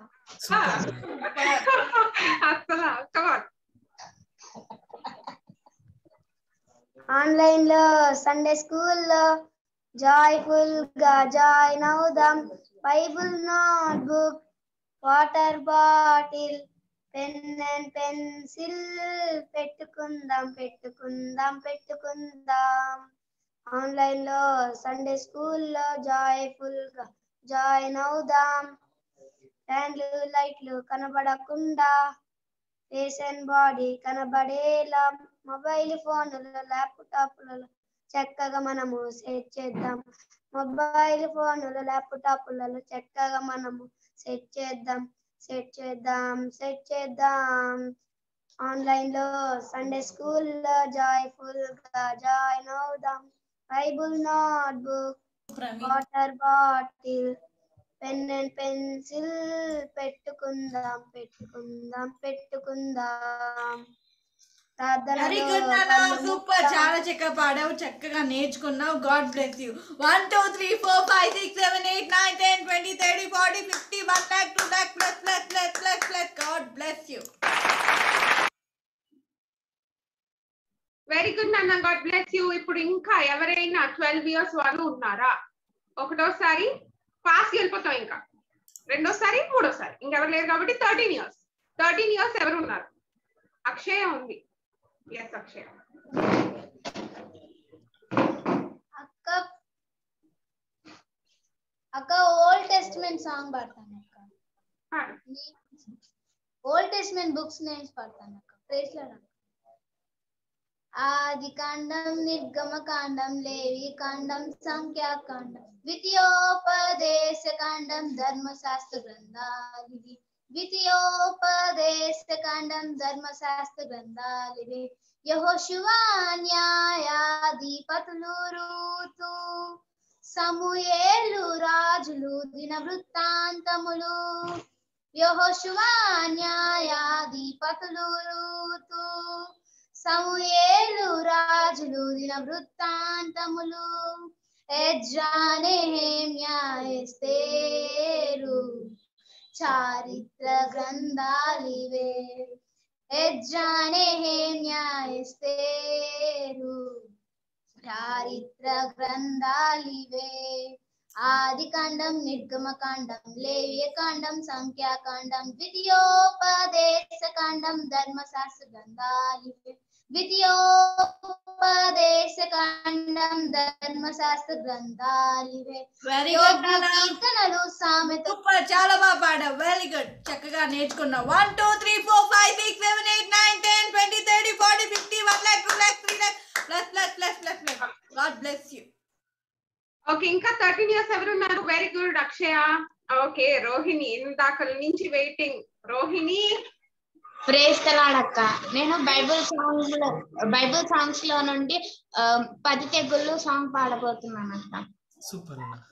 ఆన్లైన్ లో సండే స్కూల్ లో జాయ్ఫుల్ గా జాయిన్ అవుదాం. Bible notebook, water bottle, pen and pencil పెట్టుకుందాం పెట్టుకుందాం పెట్టుకుందాం. ఆన్లైన్ లో సండే స్కూల్ లో జాయ్ఫుల్ గా జాయిన్ అవుదాం. ఫ్యాన్లు లైట్లు కనబడకుండా ఫేస్ అండ్ బాడీ కనబడేలా మొబైల్ ఫోన్లలో ల్యాప్టాప్లలో చక్కగా మనము సెట్ చేద్దాం. మొబైల్ ఫోన్లలో ల్యాప్టాప్లలో చక్కగా మనము సెట్ చేద్దాం సెట్ చేద్దాం సెట్ చేద్దాం. ఆన్లైన్ లో సండే స్కూల్ లో జాయ్ఫుల్ గా జాయిన్ అవుదాం. Bible notebook, water bottle, pen and pencil పెట్టుకుందాం పెట్టుకుందాం పెట్టుకుందాం. వెరీ గుడ్ నాన్న, సూపర్. చాలా చక్కగా పాడావు, చక్కగా నేర్చుకున్నావు. God bless you. 1 2 3 4 5 6 7 8 9 10 20 30 40 50 1 lakh 2 lakh plus plus plus plus plus. God bless you. Very good నాన్న, గాడ్ బ్లెస్ యూ. ఇప్పుడు ఇంకా ఎవరైనా 12 years వాళ్ళు ఉన్నారా? ఒకటోసారి ఫాస్ట్ వెళ్ళిపోతాం, ఇంకా రెండోసారి, మూడోసారి ఇంకెవరు లేరు కాబట్టి 13 years. 13 years ఎవరు ఉన్నారు? అక్షయ ఉంది. ఎస్ అక్షయ. అక్క ఓల్డ్ టెస్ట్మెంట్ సాంగ్ పాడతాను అక్క. ఓల్డ్ టెస్ట్మెంట్ బుక్స్ నేమ్స్ పాడతాను అక్క. ప్రైజ్ లార్డ్ అక్క. ఆది కాండం, నిర్గమ కాండం, లేవి కాండం, సంఖ్యాకాండం, ద్వితీయోపదేశ కాండం, ధర్మశాస్త్ర గ్రంథాలివి. ద్వితీయోపదేశ కాండం, ధర్మశాస్త్ర గ్రంథాలివి. యెహోషువ, న్యాయాధిపతులు, రూతు, సమూయేలు, రాజులు, దిన వృత్తాంతములు. యెహోషువ, న్యాయాధిపతులు, రూతు, సమూయేలు, రాజులు, దిన వృత్తాంతములు. ఎజ్రా, నెహెమ్యా, ఎస్తేరు, చారిత్ర గ్రంథాలివే. ఎజ్రా, నెహెమ్యా, ఎస్తేరు, చారిత్ర గ్రంథాలివే. ఆదికాండం, నిర్గమకాండం, లేవ్యకాండం, సంఖ్యాకాండం, ద్వితీయోపదేశకాండం, ధర్మశాస్త్ర గ్రంథాలివే. ద్వితీయోపదేశకాండం, ధర్మశాస్త్ర గ్రంథాలివే. వెరీ యోబు, గుడ్ నాన్న. కీర్తనలు, సామెత. సూపర్, చాలా బాగా పాడావు. వెరీ గుడ్, చక్కగా నేర్చుకున్నావు. 1 2 3 4 5 6 7 8 9 10 20 30 40 50 1 lakh 2 lakh 3 lakh plus. God bless you. Okay, ఇంకా 13 ఇయర్స్ ఎవరున్నారు? Very good Akshaya. Okay, Rohini ఇందాకల నుంచి వెయిటింగ్. రోహిణి. ప్రేజ్ తలాడక్క. నేను బైబుల్ సాంగ్స్ లో నుండి 10 తెగుళ్ళు సాంగ్ పాడబోతున్నాను అక్క. సూపర్ అన్న.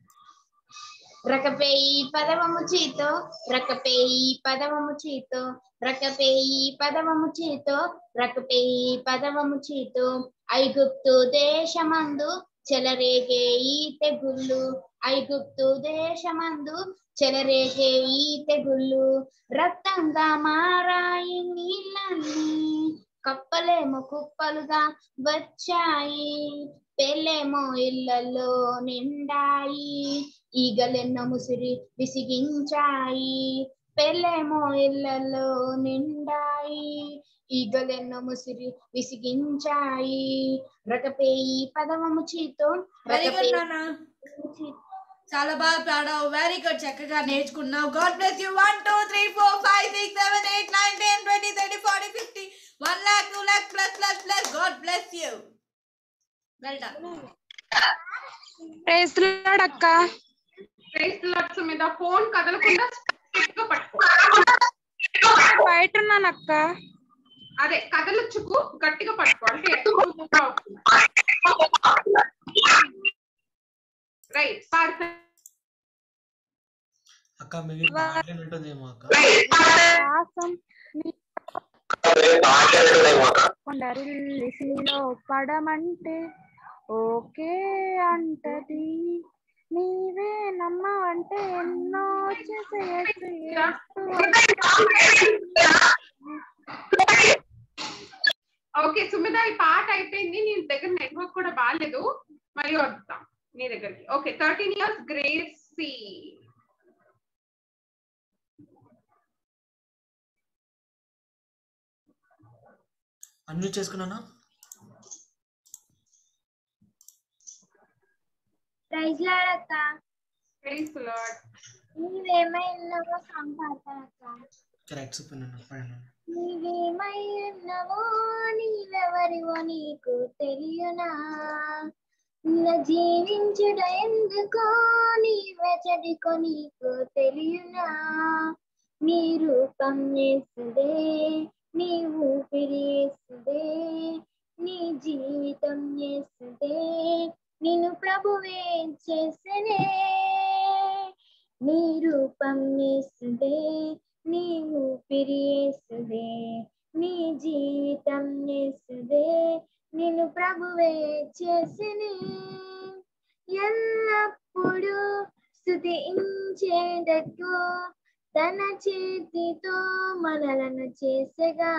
రకపేయి పదవము చీతో, రకపేయి పదవము చీతో, రకపేయి పదవము చీతో, రకపేయి పదవము చీతో, ఐగుప్తు దేశమందు చెలరేగే ఈ తెగుళ్ళు, ఐగుప్తు దేశమందు చెలరేగే ఈ తెగుళ్ళు, రక్తంగా మారాయి నీళ్ళన్నీ, కప్పలేమో కుప్పలుగా వచ్చాయి, పెళ్ళేమో ఇళ్లలో నిండాయి, ఈగలెన్నో ముసిరి విసిగించాయి, పెళ్ళేమో ఇళ్లలో నిండాయి, ఈగలెన్నో ముసిరి విసిగించాయి, రకపేయి పదవము చీతో. వెరీ గుడ్ నాన్న, చాలా బాగా పాడావు. వెరీ గుడ్, చక్కగా నేర్చుకున్నావు. God bless you. 1 2 3 4 5 6 7 8 9 10 20 30 40 50 1 lakh 2 lakh plus. God bless you. Well done. Praise lord అక్క. Praise Lord Sumitha. ఫోన్ కదలకుండా స్ట్రైట్‌గా పట్టుకో. బయట ఉన్నాను అక్క. అదే కదలొచ్చుకు, గట్టిగా పట్టుకో. అంటే రైట్. అక్క మేబీ పాటలు ఉంటుందేమో అక్క. కొండరిల్లిసిలో పడమంటే ఓకే అంటది, నీవే నమ్మవంటే ఎన్నో చేసేయచ్చు. ఓకే సుమిత, ఈ పాట అయిపోయింది. నీ దగ్గర నెట్వర్క్ కూడా బాగాలేదు, మరి వద్దాం నీ దగ్గరికి. Okay, 13 years Gracy. అన్మ్యూట్ చేసుకున్నానా? ప్రైజ్ లార్డ్ అక్క. Praise Lord. నీవేమై ఉన్నావో సాంగ్ పాడతానక్క. కరెక్ట్, సూపర్ అన్న. పాడండి. నీవేమై ఉన్నావో, నీవెవరివో నీకు తెలియనా, ఇలా జీవించుట ఎందుకో, నీవెచడికో నీకు తెలియనా, నీ రూపం యేసుదే, నీ ఊపిరి యేసుదే, నీ జీవితం యేసుదే, నిన్ను ప్రభువే చేసెనే, నీ రూపం యేసుదే, నీ ఊపిరి యేసుదే, నీ జీవితం యేసుదే, నిన్ను ప్రభువే చేసెనే, ఎల్లప్పుడూ స్తుతించేటట్టు తన చేతితో మనలను చేసగా,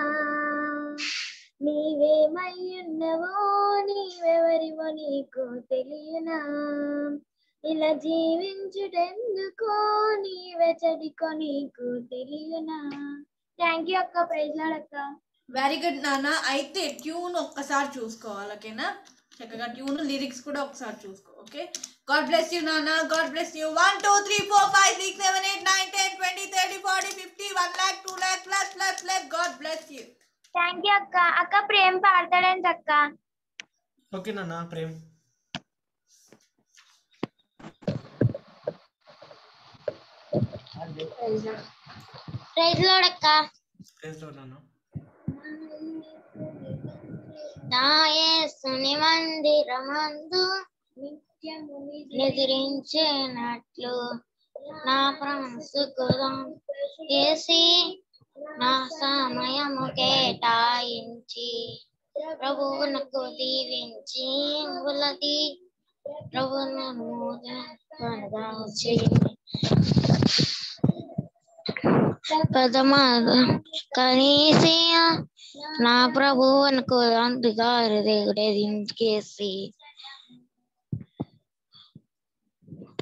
నీవేమై ఉన్నవో, నీవెవరివో నీకు తెలియనా, ఇలా జీవించుటెందుకో, నీవెచడికో నీకు తెలియనా. థ్యాంక్ యూ అక్క. ప్రైజ్ లార్డ్ అక్క. వెరీ గుడ్ నాన్న. అయితే ట్యూన్ ఒక్కసారి చూసుకోవాలి, ఓకేనా? చక్కగా ట్యూన్, లిరిక్స్ కూడా ఒకసారి చూసుకో. ఓకే, గాడ్ బ్లెస్ యూ నాన్న. God bless you. 1 2 3 4 5 6 7 8 9 10 20 30 40 50 1 lakh 2 lakh plus. God bless you. Thank you అక్క. అక్క ప్రేమ్ పాడతాడంట అక్క. ఓకే నాన్న. ప్రేమ్. ప్రైజ్ లార్డ్ అక్క. ప్రైజ్ లార్డ్ నాన్న. నా యేసుని మందిరమందు నిత్యము నిద్రించేనట్లు నా మనసుకు చేసి నా సమయము కేటాయించి ప్రభువునకు దీవించి గులది ప్రభువును కనీసి నా ప్రభువునకు అందుగారు దేవుడేసి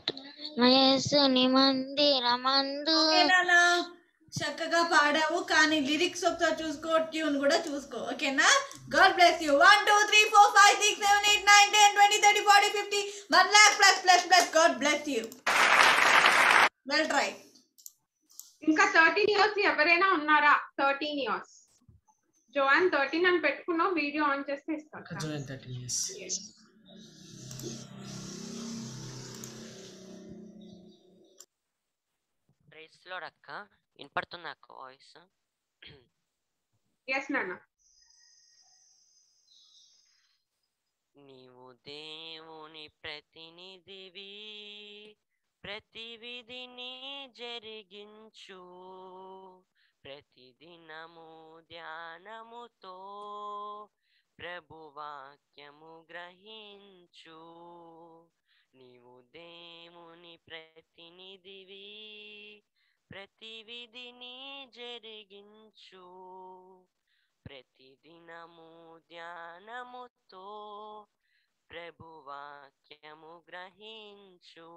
యేసుని మందిరమందు. ఓకేనా? చక్కగా పాడావు, కానీ లిరిక్స్ ఒకసారి చూసుకో, ట్యూన్ కూడా చూసుకో. ఓకేనా? God bless you. 1 2 3 4 5 6 7 8 9 10 20 30 40 50 1 lakh plus. God bless you. Well try. ఇంకా 13 ఇయర్స్ ఎవరైనా ఉన్నారా? 13 ఇయర్స్. జోయాన్ 13 అని పెట్టుకున్నావు, వీడియో ఆన్ చేస్తే ఇస్తాను. Joan 13 years. ప్రైజ్ లార్డ్ అక్క, వినపడుతుందా అక్క వాయిస్? ఎస్ నాన్న. నీవు దేవుని ప్రతినిధివి, ప్రతి విధిని జరిగించు, ప్రతిదినము ధ్యానముతో ప్రభు వాక్యము గ్రహించు. నీవు దేవుని ప్రతినిధివి, ప్రతి విధిని జరిగించు, ప్రతిదినము ధ్యానముతో ప్రభు వాక్యము గ్రహించు.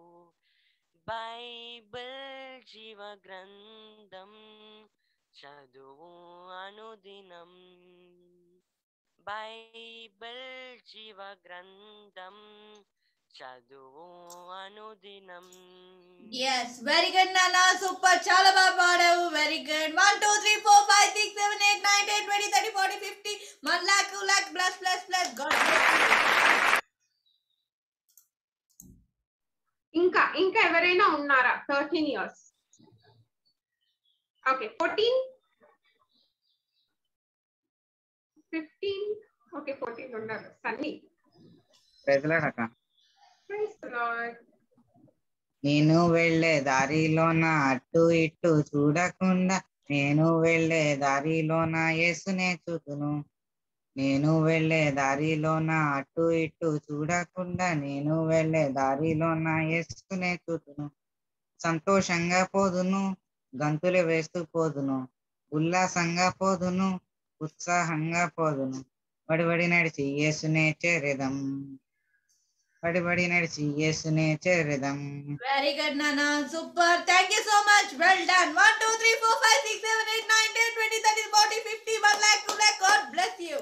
బైబిల్ జీవ గ్రంథం చదువు అనుదినం, బైబిల్ జీవ గ్రంథం చదువు అనుదినం. yes very good నానా, సూపర్, చాలా బాగా పాడావు. Very good. 1 2 3 4 5 6 7 8 9 10 20 30 40 50 1 lakh 2 lakh plus. God ఇంకా ఎవరైనా ఉన్నారా? 13 ఇయర్స్. ఓకే, 14 15. ఓకే, 14 ఉన్నారు. సన్నీ. ప్రజలాడక ప్రైజ్ ది లార్డ్. నేను వెళ్ళే దారిలోన అటు ఇటు చూడకుండా, నేను వెళ్ళే దారిలోన యేసునే చూతును. నేను వెళ్ళే దారిలోన అటు ఇటు చూడకుండా, నేను వెళ్ళే దారిలోన యేసునే చూతును. సంతోషంగా పోదును, గంతులు వేస్తూ పోదును, ఉల్లాసంగా పోదును, ఉత్సాహంగా పోదును. వడివడి నడిచి యేసునే చేరెదం, వడివడి నడిచి యేసునే చేరెదం. very good nana, super, thank you so much, well done. 1 2 3 4 5 6 7 8 9 10 20 30 40 50 1 lakh 2 lakh. God bless you.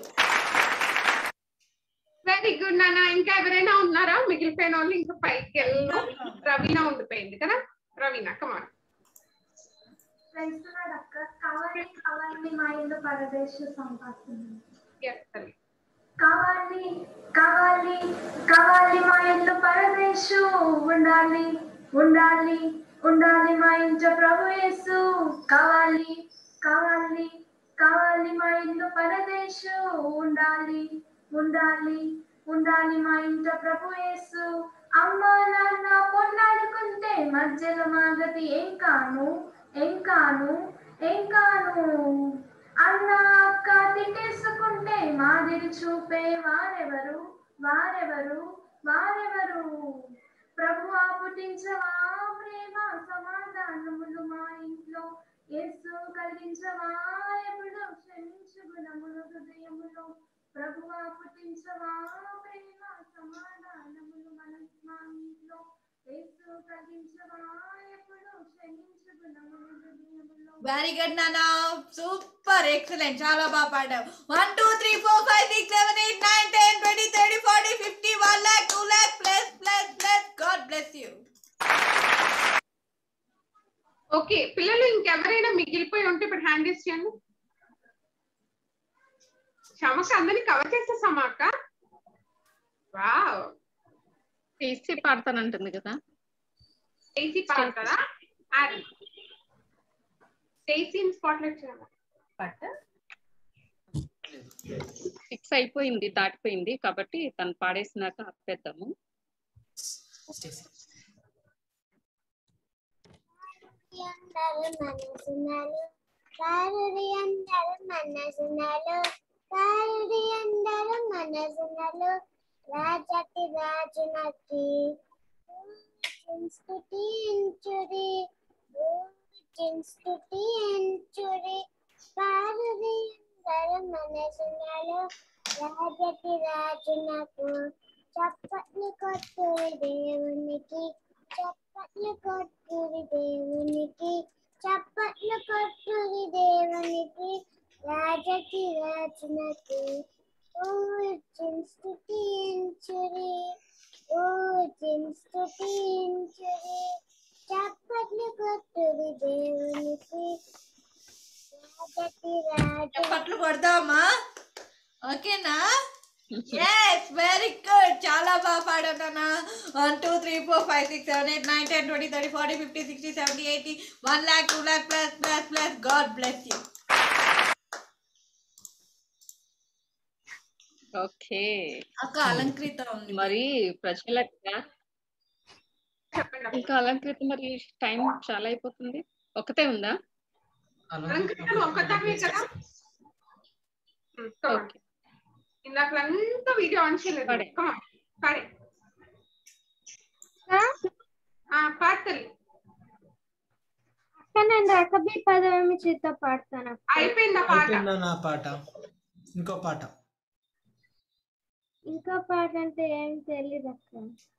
Very good నాన్న. ఇంకా ఎవరైనా ఉన్నారా? మిగిలిపోయిన వాళ్ళు ఇంకా పైకి వెళ్ళు. రవీనా ఉండిపోయింది కదా. రవీనా, కమాన్. అక్క, కావాలి కావాలి మా ఇల్లు పరదేశ సంపాదిస్తుంది. కావాలి కావాలి కావాలి మా ఇల్లు పరదేశు ఉండాలి ఉండాలి ఉండాలి మా ఇంట ప్రభు యేసు. కావాలి కావాలి కావాలి మా ఇల్లు పరదేశు ఉండాలి ఉండాలి ఉండాలి మా ఇంట ప్రభు యేసు. అమ్మ నాన్న పొన్నాడుకుంటే మధ్యలో మాగతి ఏం కాను అన్న అక్క తిట్టేసుకుంటే మాదిరి చూపే వారెవరు వారెవరు వారెవరు. ప్రభువా పుట్టించవా ప్రేమ సమాధానములు మా ఇంట్లో, యేసు కలిగించవా ఎప్పుడు క్షమించు గుణములు హృదయములో. ప్రభువా పుట్టించవా ప్రేమ సమాధానములు మా ఇంట్లో, యేసు కలిగించవా ఎప్పుడు క్షమించు గుణములు హృదయములో. వెరీ గుడ్ నానా, సూపర్, ఎక్సలెంట్, చాలా బాగా పాడావు. 1 2 3 4 5 6 7 8 9 10 20 30 40 50 1 lakh 2 lakh plus. God bless you. Okay పిల్లలు, ఇంకెవరైనా మిగిలిపోయి ఉంటే ఇప్పుడు హ్యాండ్ రేస్ చేయండి. క్షమక అందరినీ కవర్ చేసేసామా అక్క? వావ్, చేసి పాడతానంటుంది కదా. చేసి పాడతారా? చేసి స్పాట్లైట్ చేయాలి. ఫిక్స్ అయిపోయింది, దాటిపోయింది కాబట్టి తను పాడేసినాక ఆపేద్దాము. రాజకి రాజునకి స్తుతించుడి, స్తుతించుడి. పారుడి అందరు మనసులలో రాజకి రాజునకు చప్పట్లు కొట్టు దేవునికి, చప్పట్లు కొట్టుడి దేవునికి, చప్పట్లు కొట్టుడి దేవునికి, రాజకి రాజునకు స్తుతించుడి, స్తుతించుడి. చప్పట్లు కొట్టుడి దేవునికి, రాజకి రాజు. చప్పట్లు కొడదామా? ఓకేనా? Yes, very good. చాలా బాగా పాడావు నాన్న. 1 2 3 4 5 6 7 8 9 10 20 30 40 50 60 70 80 1 lakh 2 lakh plus. God bless you. Okay అక్క అలంకృత ఉంది. మరి ప్రజలక్క ఇంకా అలంకృత మరి టైం చాలా అయిపోతుంది. ఒకటే ఉందా? ఓకే ఇందాకలంతా వీడియో ఆన్ చేయలేదు. పాడతల్లి అక్క నేను రకబీ పదవి చేత పాడతాను. అయిపోయిందా పాట? నా పాట. ఇంకో పాట అంటే ఏం తెలియదు అక్క.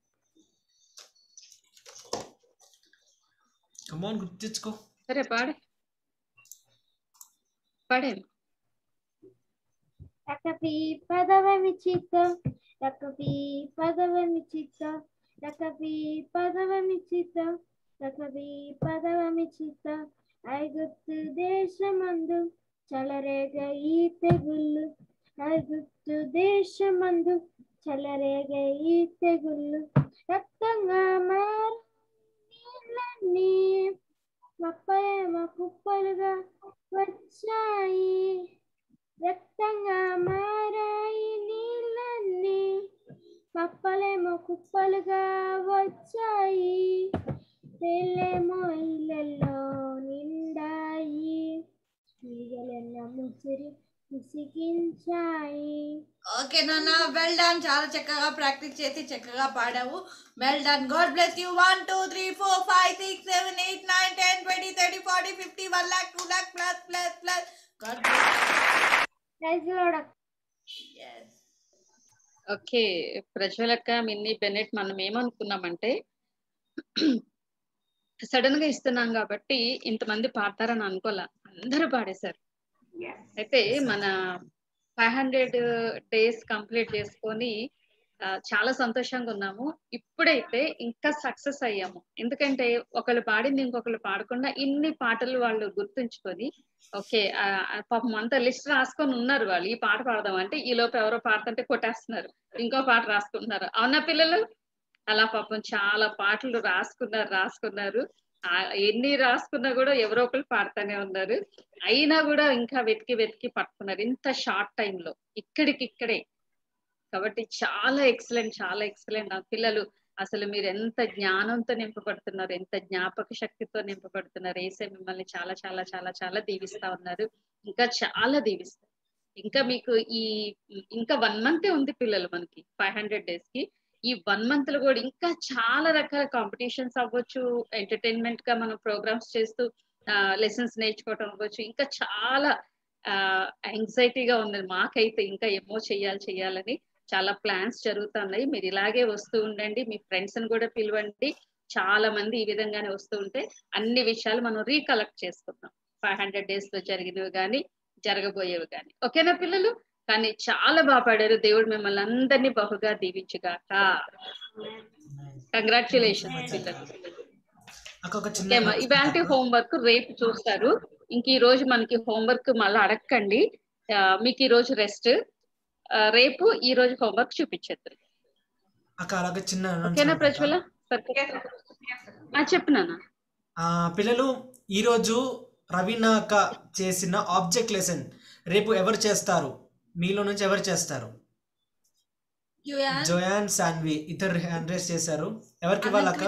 కమాన్ గుర్తు తెచ్చుకో. సరే పాడే. రకబీ పదవి చిత్త, రకబీ పదవి చిత్త, రకబీ పదవి చిత్త, రకబీ పదవి చిత్త. ఐగుప్తు దేశమందు చలరేగ ఈ తెగుళ్ళు, ఐగుప్తు దేశమందు చలరేగ ఈ తెగుళ్ళు. రక్తంగా మారన్నీ మప్పయేమ కుప్పలుగా వచ్చాయి, రక్తంగా మారాయి నీళ్ళన్నీ కప్పలేమో కుప్పలుగా వచ్చాయి, నీళ్ళేమో ఇళ్ళల్లో నిండాయి, ఈగలెన్నో ముసిగించాయి. ఓకే నాన్న, వెల్ డన్. చాలా చక్కగా ప్రాక్టీస్ చేసి చక్కగా పాడావు. Well done. God bless you. 1 2 3 4 5 6 7 8 9 10 20 30 40 50 1 lakh 2 lakh plus. God bless you. Yes. Okay ప్రజ్వలక్క, మిన్నీ బెనెట్ మనం ఏమనుకున్నామంటే సడన్ గా ఇస్తున్నాం కాబట్టి ఇంతమంది పాడతారని అనుకోలే, అందరూ పాడేశారు. అయితే మన 500 days కంప్లీట్ చేసుకొని చాలా సంతోషంగా ఉన్నాము. ఇప్పుడైతే ఇంకా సక్సెస్ అయ్యాము. ఎందుకంటే ఒకళ్ళు పాడింది ఇంకొకళ్ళు పాడకుండా ఇన్ని పాటలు వాళ్ళు గుర్తుంచుకొని, ఓకే పాపం అంతా లిస్ట్ రాసుకొని ఉన్నారు వాళ్ళు, ఈ పాట పాడదాం అంటే ఈ లోపు ఎవరో పాడుతుంటే కొట్టేస్తున్నారు, ఇంకో పాట రాసుకుంటున్నారు. అవునా పిల్లలు? అలా పాపం చాలా పాటలు రాసుకున్నారు. ఎన్ని రాసుకున్నా కూడా ఎవరో ఒకరు పాడుతూనే ఉన్నారు. అయినా కూడా ఇంకా వెతికి పట్టుకున్నారు ఇంత షార్ట్ టైంలో, ఇక్కడికిక్కడే. కాబట్టి చాలా ఎక్సలెంట్ నా పిల్లలు. అసలు మీరు ఎంత జ్ఞానంతో నింపబడుతున్నారు, ఎంత జ్ఞాపక శక్తితో నింపబడుతున్నారు. ఏసే మిమ్మల్ని చాలా చాలా చాలా చాలా దీవిస్తా ఉన్నారు, ఇంకా చాలా దీవిస్తారు. ఇంకా మీకు ఇంకా 1 month ఉంది పిల్లలు మనకి 500 days కి. ఈ 1 month లో కూడా ఇంకా చాలా రకాల కాంపిటీషన్స్ అవ్వచ్చు, ఎంటర్టైన్మెంట్ గా మనం ప్రోగ్రామ్స్ చేస్తూ లెసన్స్ నేర్చుకోవటం అవ్వచ్చు. ఇంకా చాలా యాంగ్జైటీగా ఉంది మాకైతే, ఇంకా ఏమో చెయ్యాలని చాలా ప్లాన్స్ జరుగుతున్నాయి. మీరు ఇలాగే వస్తూ ఉండండి, మీ ఫ్రెండ్స్ ని కూడా పిలవండి. చాలా మంది ఈ విధంగానే వస్తూ ఉంటే అన్ని విషయాలు మనం రీకలెక్ట్ చేసుకుందాం, 500 days లో జరిగినవి కానీ జరగబోయేవి కానీ. ఓకేనా పిల్లలు? కానీ చాలా బాగా పాడారు. దేవుడు మిమ్మల్ని అందరినీ బహుగా దీవించుగాక. కంగ్రాచులేషన్స్ పిల్లలు. ఇవాంటి హోంవర్క్ రేపు చూస్తారు. ఇంక ఈ రోజు మనకి హోంవర్క్ మళ్ళీ అడగండి. మీకు ఈ రోజు రెస్ట్, రేపు ఈ రోజు హోంవర్క్ చూపించేద్దరు. ఓకేనా ప్రజ్వల? చెప్పు పిల్లలు, ఈ రోజు రవీనా అక్క చేసిన ఆబ్జెక్ట్ లెసన్ రేపు ఎవరు చేస్తారు? మీలో నుంచి ఎవరు చేస్తారు? జోయాన్, సాన్వి ఇద్దరు హ్యాండ్ రైస్ చేశారు. ఎవరికి వాళ్ళక్క?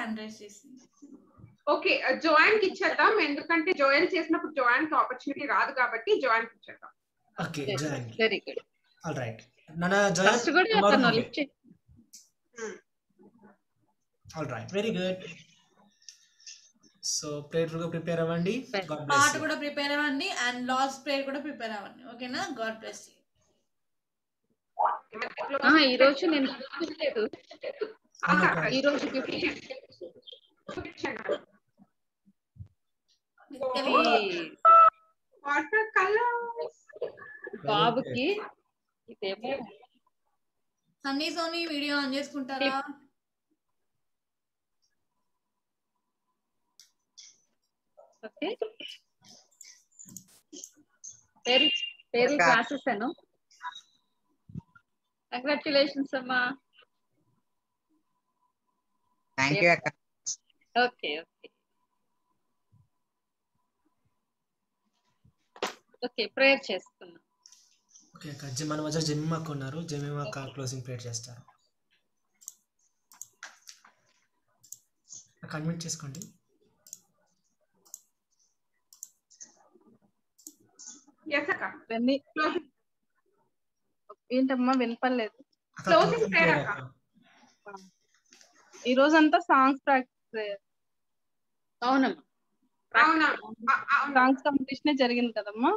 ఓకే, జోయాన్ కి ఇచ్చేద్దాం. ఎందుకంటే జోయాన్ చేసినప్పుడు జోయాన్ కి ఆపర్చునిటీ రాదు కాబట్టి జోయాన్ కి ఇచ్చేద్దాం. Okay, Joanne. Very good. All right. నానా Joanne all right, very good. So prayer కూడా ప్రిపేర్ అవ్వండి, పాట కూడా ప్రిపేర్ అవ్వండి, అండ్ లాస్ట్ ప్రేయర్ కూడా ప్రిపేర్ అవ్వండి. ఓకేనా? God bless you. ఈ రోజు నేను చూడలేదు, ఈ రోజు గిఫ్ట్ వాటర్ కలర్ బాబుకి ఇదేమో సన్నీ సోనీ వీడియో ఆన్ చేసుకుంటారా? ఓకే పేరు క్లాసెస్ అను. కంగ్రాచులేషన్స్ అమ్మా. థ్యాంక్ యూ అక్క. ఓకే ఓకే ఓకే ప్రేయర్ చేసుకున్నాం. ఓకే అక్క, మన మధ్య జమీమక్క ఉన్నారు. జమీమక్క క్లోజింగ్ ప్రేయర్ చేస్తారు. కన్విట్ చేసుకోండి. ఏంటమ్మా వినపడలేదు. క్లోజింగ్ ప్రేయర్ అక్క. ఈ రోజంతా సాంగ్స్ ప్రాక్టీస్ ప్రేయర్. అవునమ్మా, సాంగ్స్ కాంపిటీషన్ జరిగింది కదమ్మా.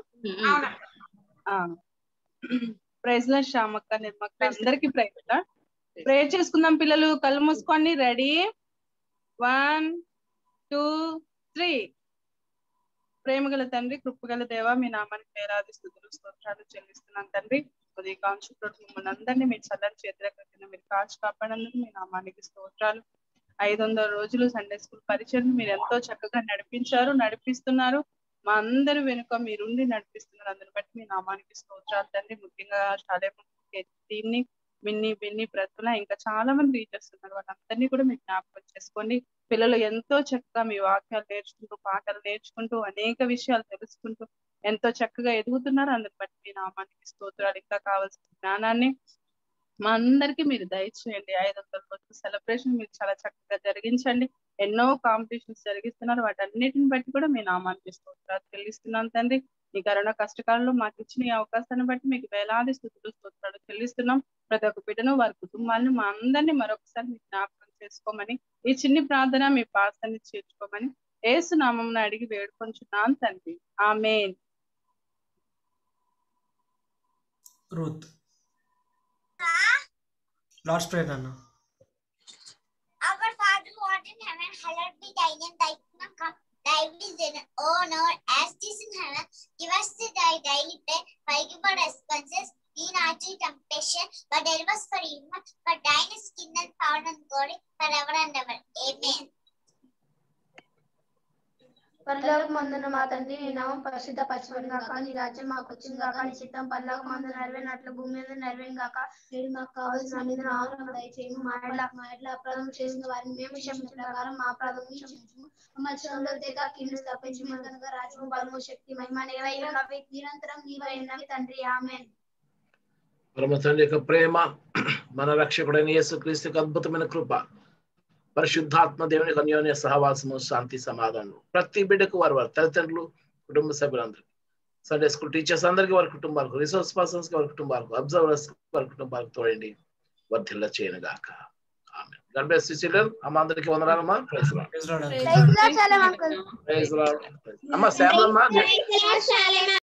ప్రైజ్ లో శ్యామక్క, నిర్మక్క అందరికి ప్రైజ్. ప్రేయర్ చేసుకుందాం పిల్లలు. కళ్ళు మూసుకోండి. రెడీ 1 2 3. ప్రేమగల తండ్రి, కృపగల దేవ, మీ నామానికి వేలాది స్తుతులు స్తోత్రాలు చెల్లిస్తున్నాను తండ్రి. ఉదయ కాంక్షకుడు మిమ్మల్ని అందరినీ మీ చల్లని చేతుల కింద మీరు కాచి కాపాడినందుకు మీ నామానికి స్తోత్రాలు. 500 రోజులు సండే స్కూల్ పరిచయం మీరు ఎంతో చక్కగా నడిపిస్తున్నారు. మా అందరి వెనుక మీరుండి నడిపిస్తున్నారు. అందుని బట్టి మీ నామానికి స్తోత్రాలు తండ్రి. ముఖ్యంగా టీంని బిన్ని ప్రతుల ఇంకా చాలా మంది టీచర్స్ ఉన్నారు. వాళ్ళందరినీ కూడా మీరు జ్ఞాపకం చేసుకోండి. పిల్లలు ఎంతో చక్కగా మీ వాక్యాలు నేర్చుకుంటూ, పాటలు నేర్చుకుంటూ, అనేక విషయాలు తెలుసుకుంటూ ఎంతో చక్కగా ఎదుగుతున్నారు. అందుని బట్టి మీ నామానికి స్తోత్రాలు. ఇంకా కావాల్సిన జ్ఞానాన్ని మా అందరికీ మీరు దయచేయండి. 500 రోజుల సెలబ్రేషన్ మీరు చాలా చక్కగా జరిగించండి. ఎన్నో కాంపిటీషన్స్ జరిగిస్తున్నారు. వాటన్నిటిని బట్టి కూడా మీ నామానికి స్తోత్రాలు చెల్లిస్తున్నాను తండ్రి. ఈ కరోనా కష్టకాలంలో మాకు ఇచ్చిన ఈ అవకాశాన్ని బట్టి మీకు వేలాది స్తుతులు స్తోత్రాలు చెల్లిస్తున్నాం. ప్రతి ఒక్క బిడ్డను, వారి కుటుంబాలను, మా అందరినీ మరొకసారి మీ జ్ఞాపకం చేసుకోమని, ఈ చిన్ని ప్రార్థన మీ పాసాన్ని చేర్చుకోమని యేసు నామమున అడిగి వేడుకొంచున్నాను తండ్రి. ఆమేన్. రూత్ లార్డ్స్ ప్రేయర్ అన్న. Our Father who art in heaven, hallowed be thy name. Thy kingdom come, thy will is done on earth as it is in heaven. Give us thy daily bread. Forgive our expenses, lead not into temptation, but deliver us from evil. For thine is kingdom, power, and glory, forever and ever. Amen. పరలోకమందున మా తండ్రి, నీ నామం పరిశుద్ధపరచబడును గాక. నీ రాజ్యం మాకు వచ్చును గాక. నీ చిత్తం పరలోకమందున నెరవేరినట్లు భూమి మీద నెరవేరును గాక. నేడు మాకు కావాల్సిన అన్నిటిని ఆహారం దయచేయము. మా ఎడల అపరాధం చేసిన వారిని మేము క్షమించిన ప్రకారం మా అపరాధం క్షమించుము. మమ్మల్ని శోధనలో తేగా కీడును తప్పించి మేము కనుక రాజ్యము, బలము, శక్తి, మహిమ నీవైనవి నిరంతరం నీవైనవి తండ్రి. ఆమేన్. పరమ తండ్రి యొక్క ప్రేమ, మన రక్షకుడైన యేసుక్రీస్తుకు అద్భుతమైన కృప, పరిశుద్ధాత్మ దేవుని అన్యోన్య సహవాసము, శాంతి, సమాధానం ప్రతి బిడ్డకు వారి తల్లిదండ్రులు, కుటుంబ సభ్యులందరికీ, సండే స్కూల్ టీచర్స్ అందరికీ, వారి కుటుంబాలకు, రిసోర్స్ పర్సన్స్ వారి కుటుంబాలకు, అబ్జర్వర్స్ వారి కుటుంబాలకు తోడండి, వర్ధిల్ల చేయను గాక. Amen. God bless you children. అమ్మ అందరికీ వందనాలమ్మా. Praise lord. అమ్మ శ్యామలమ్మ.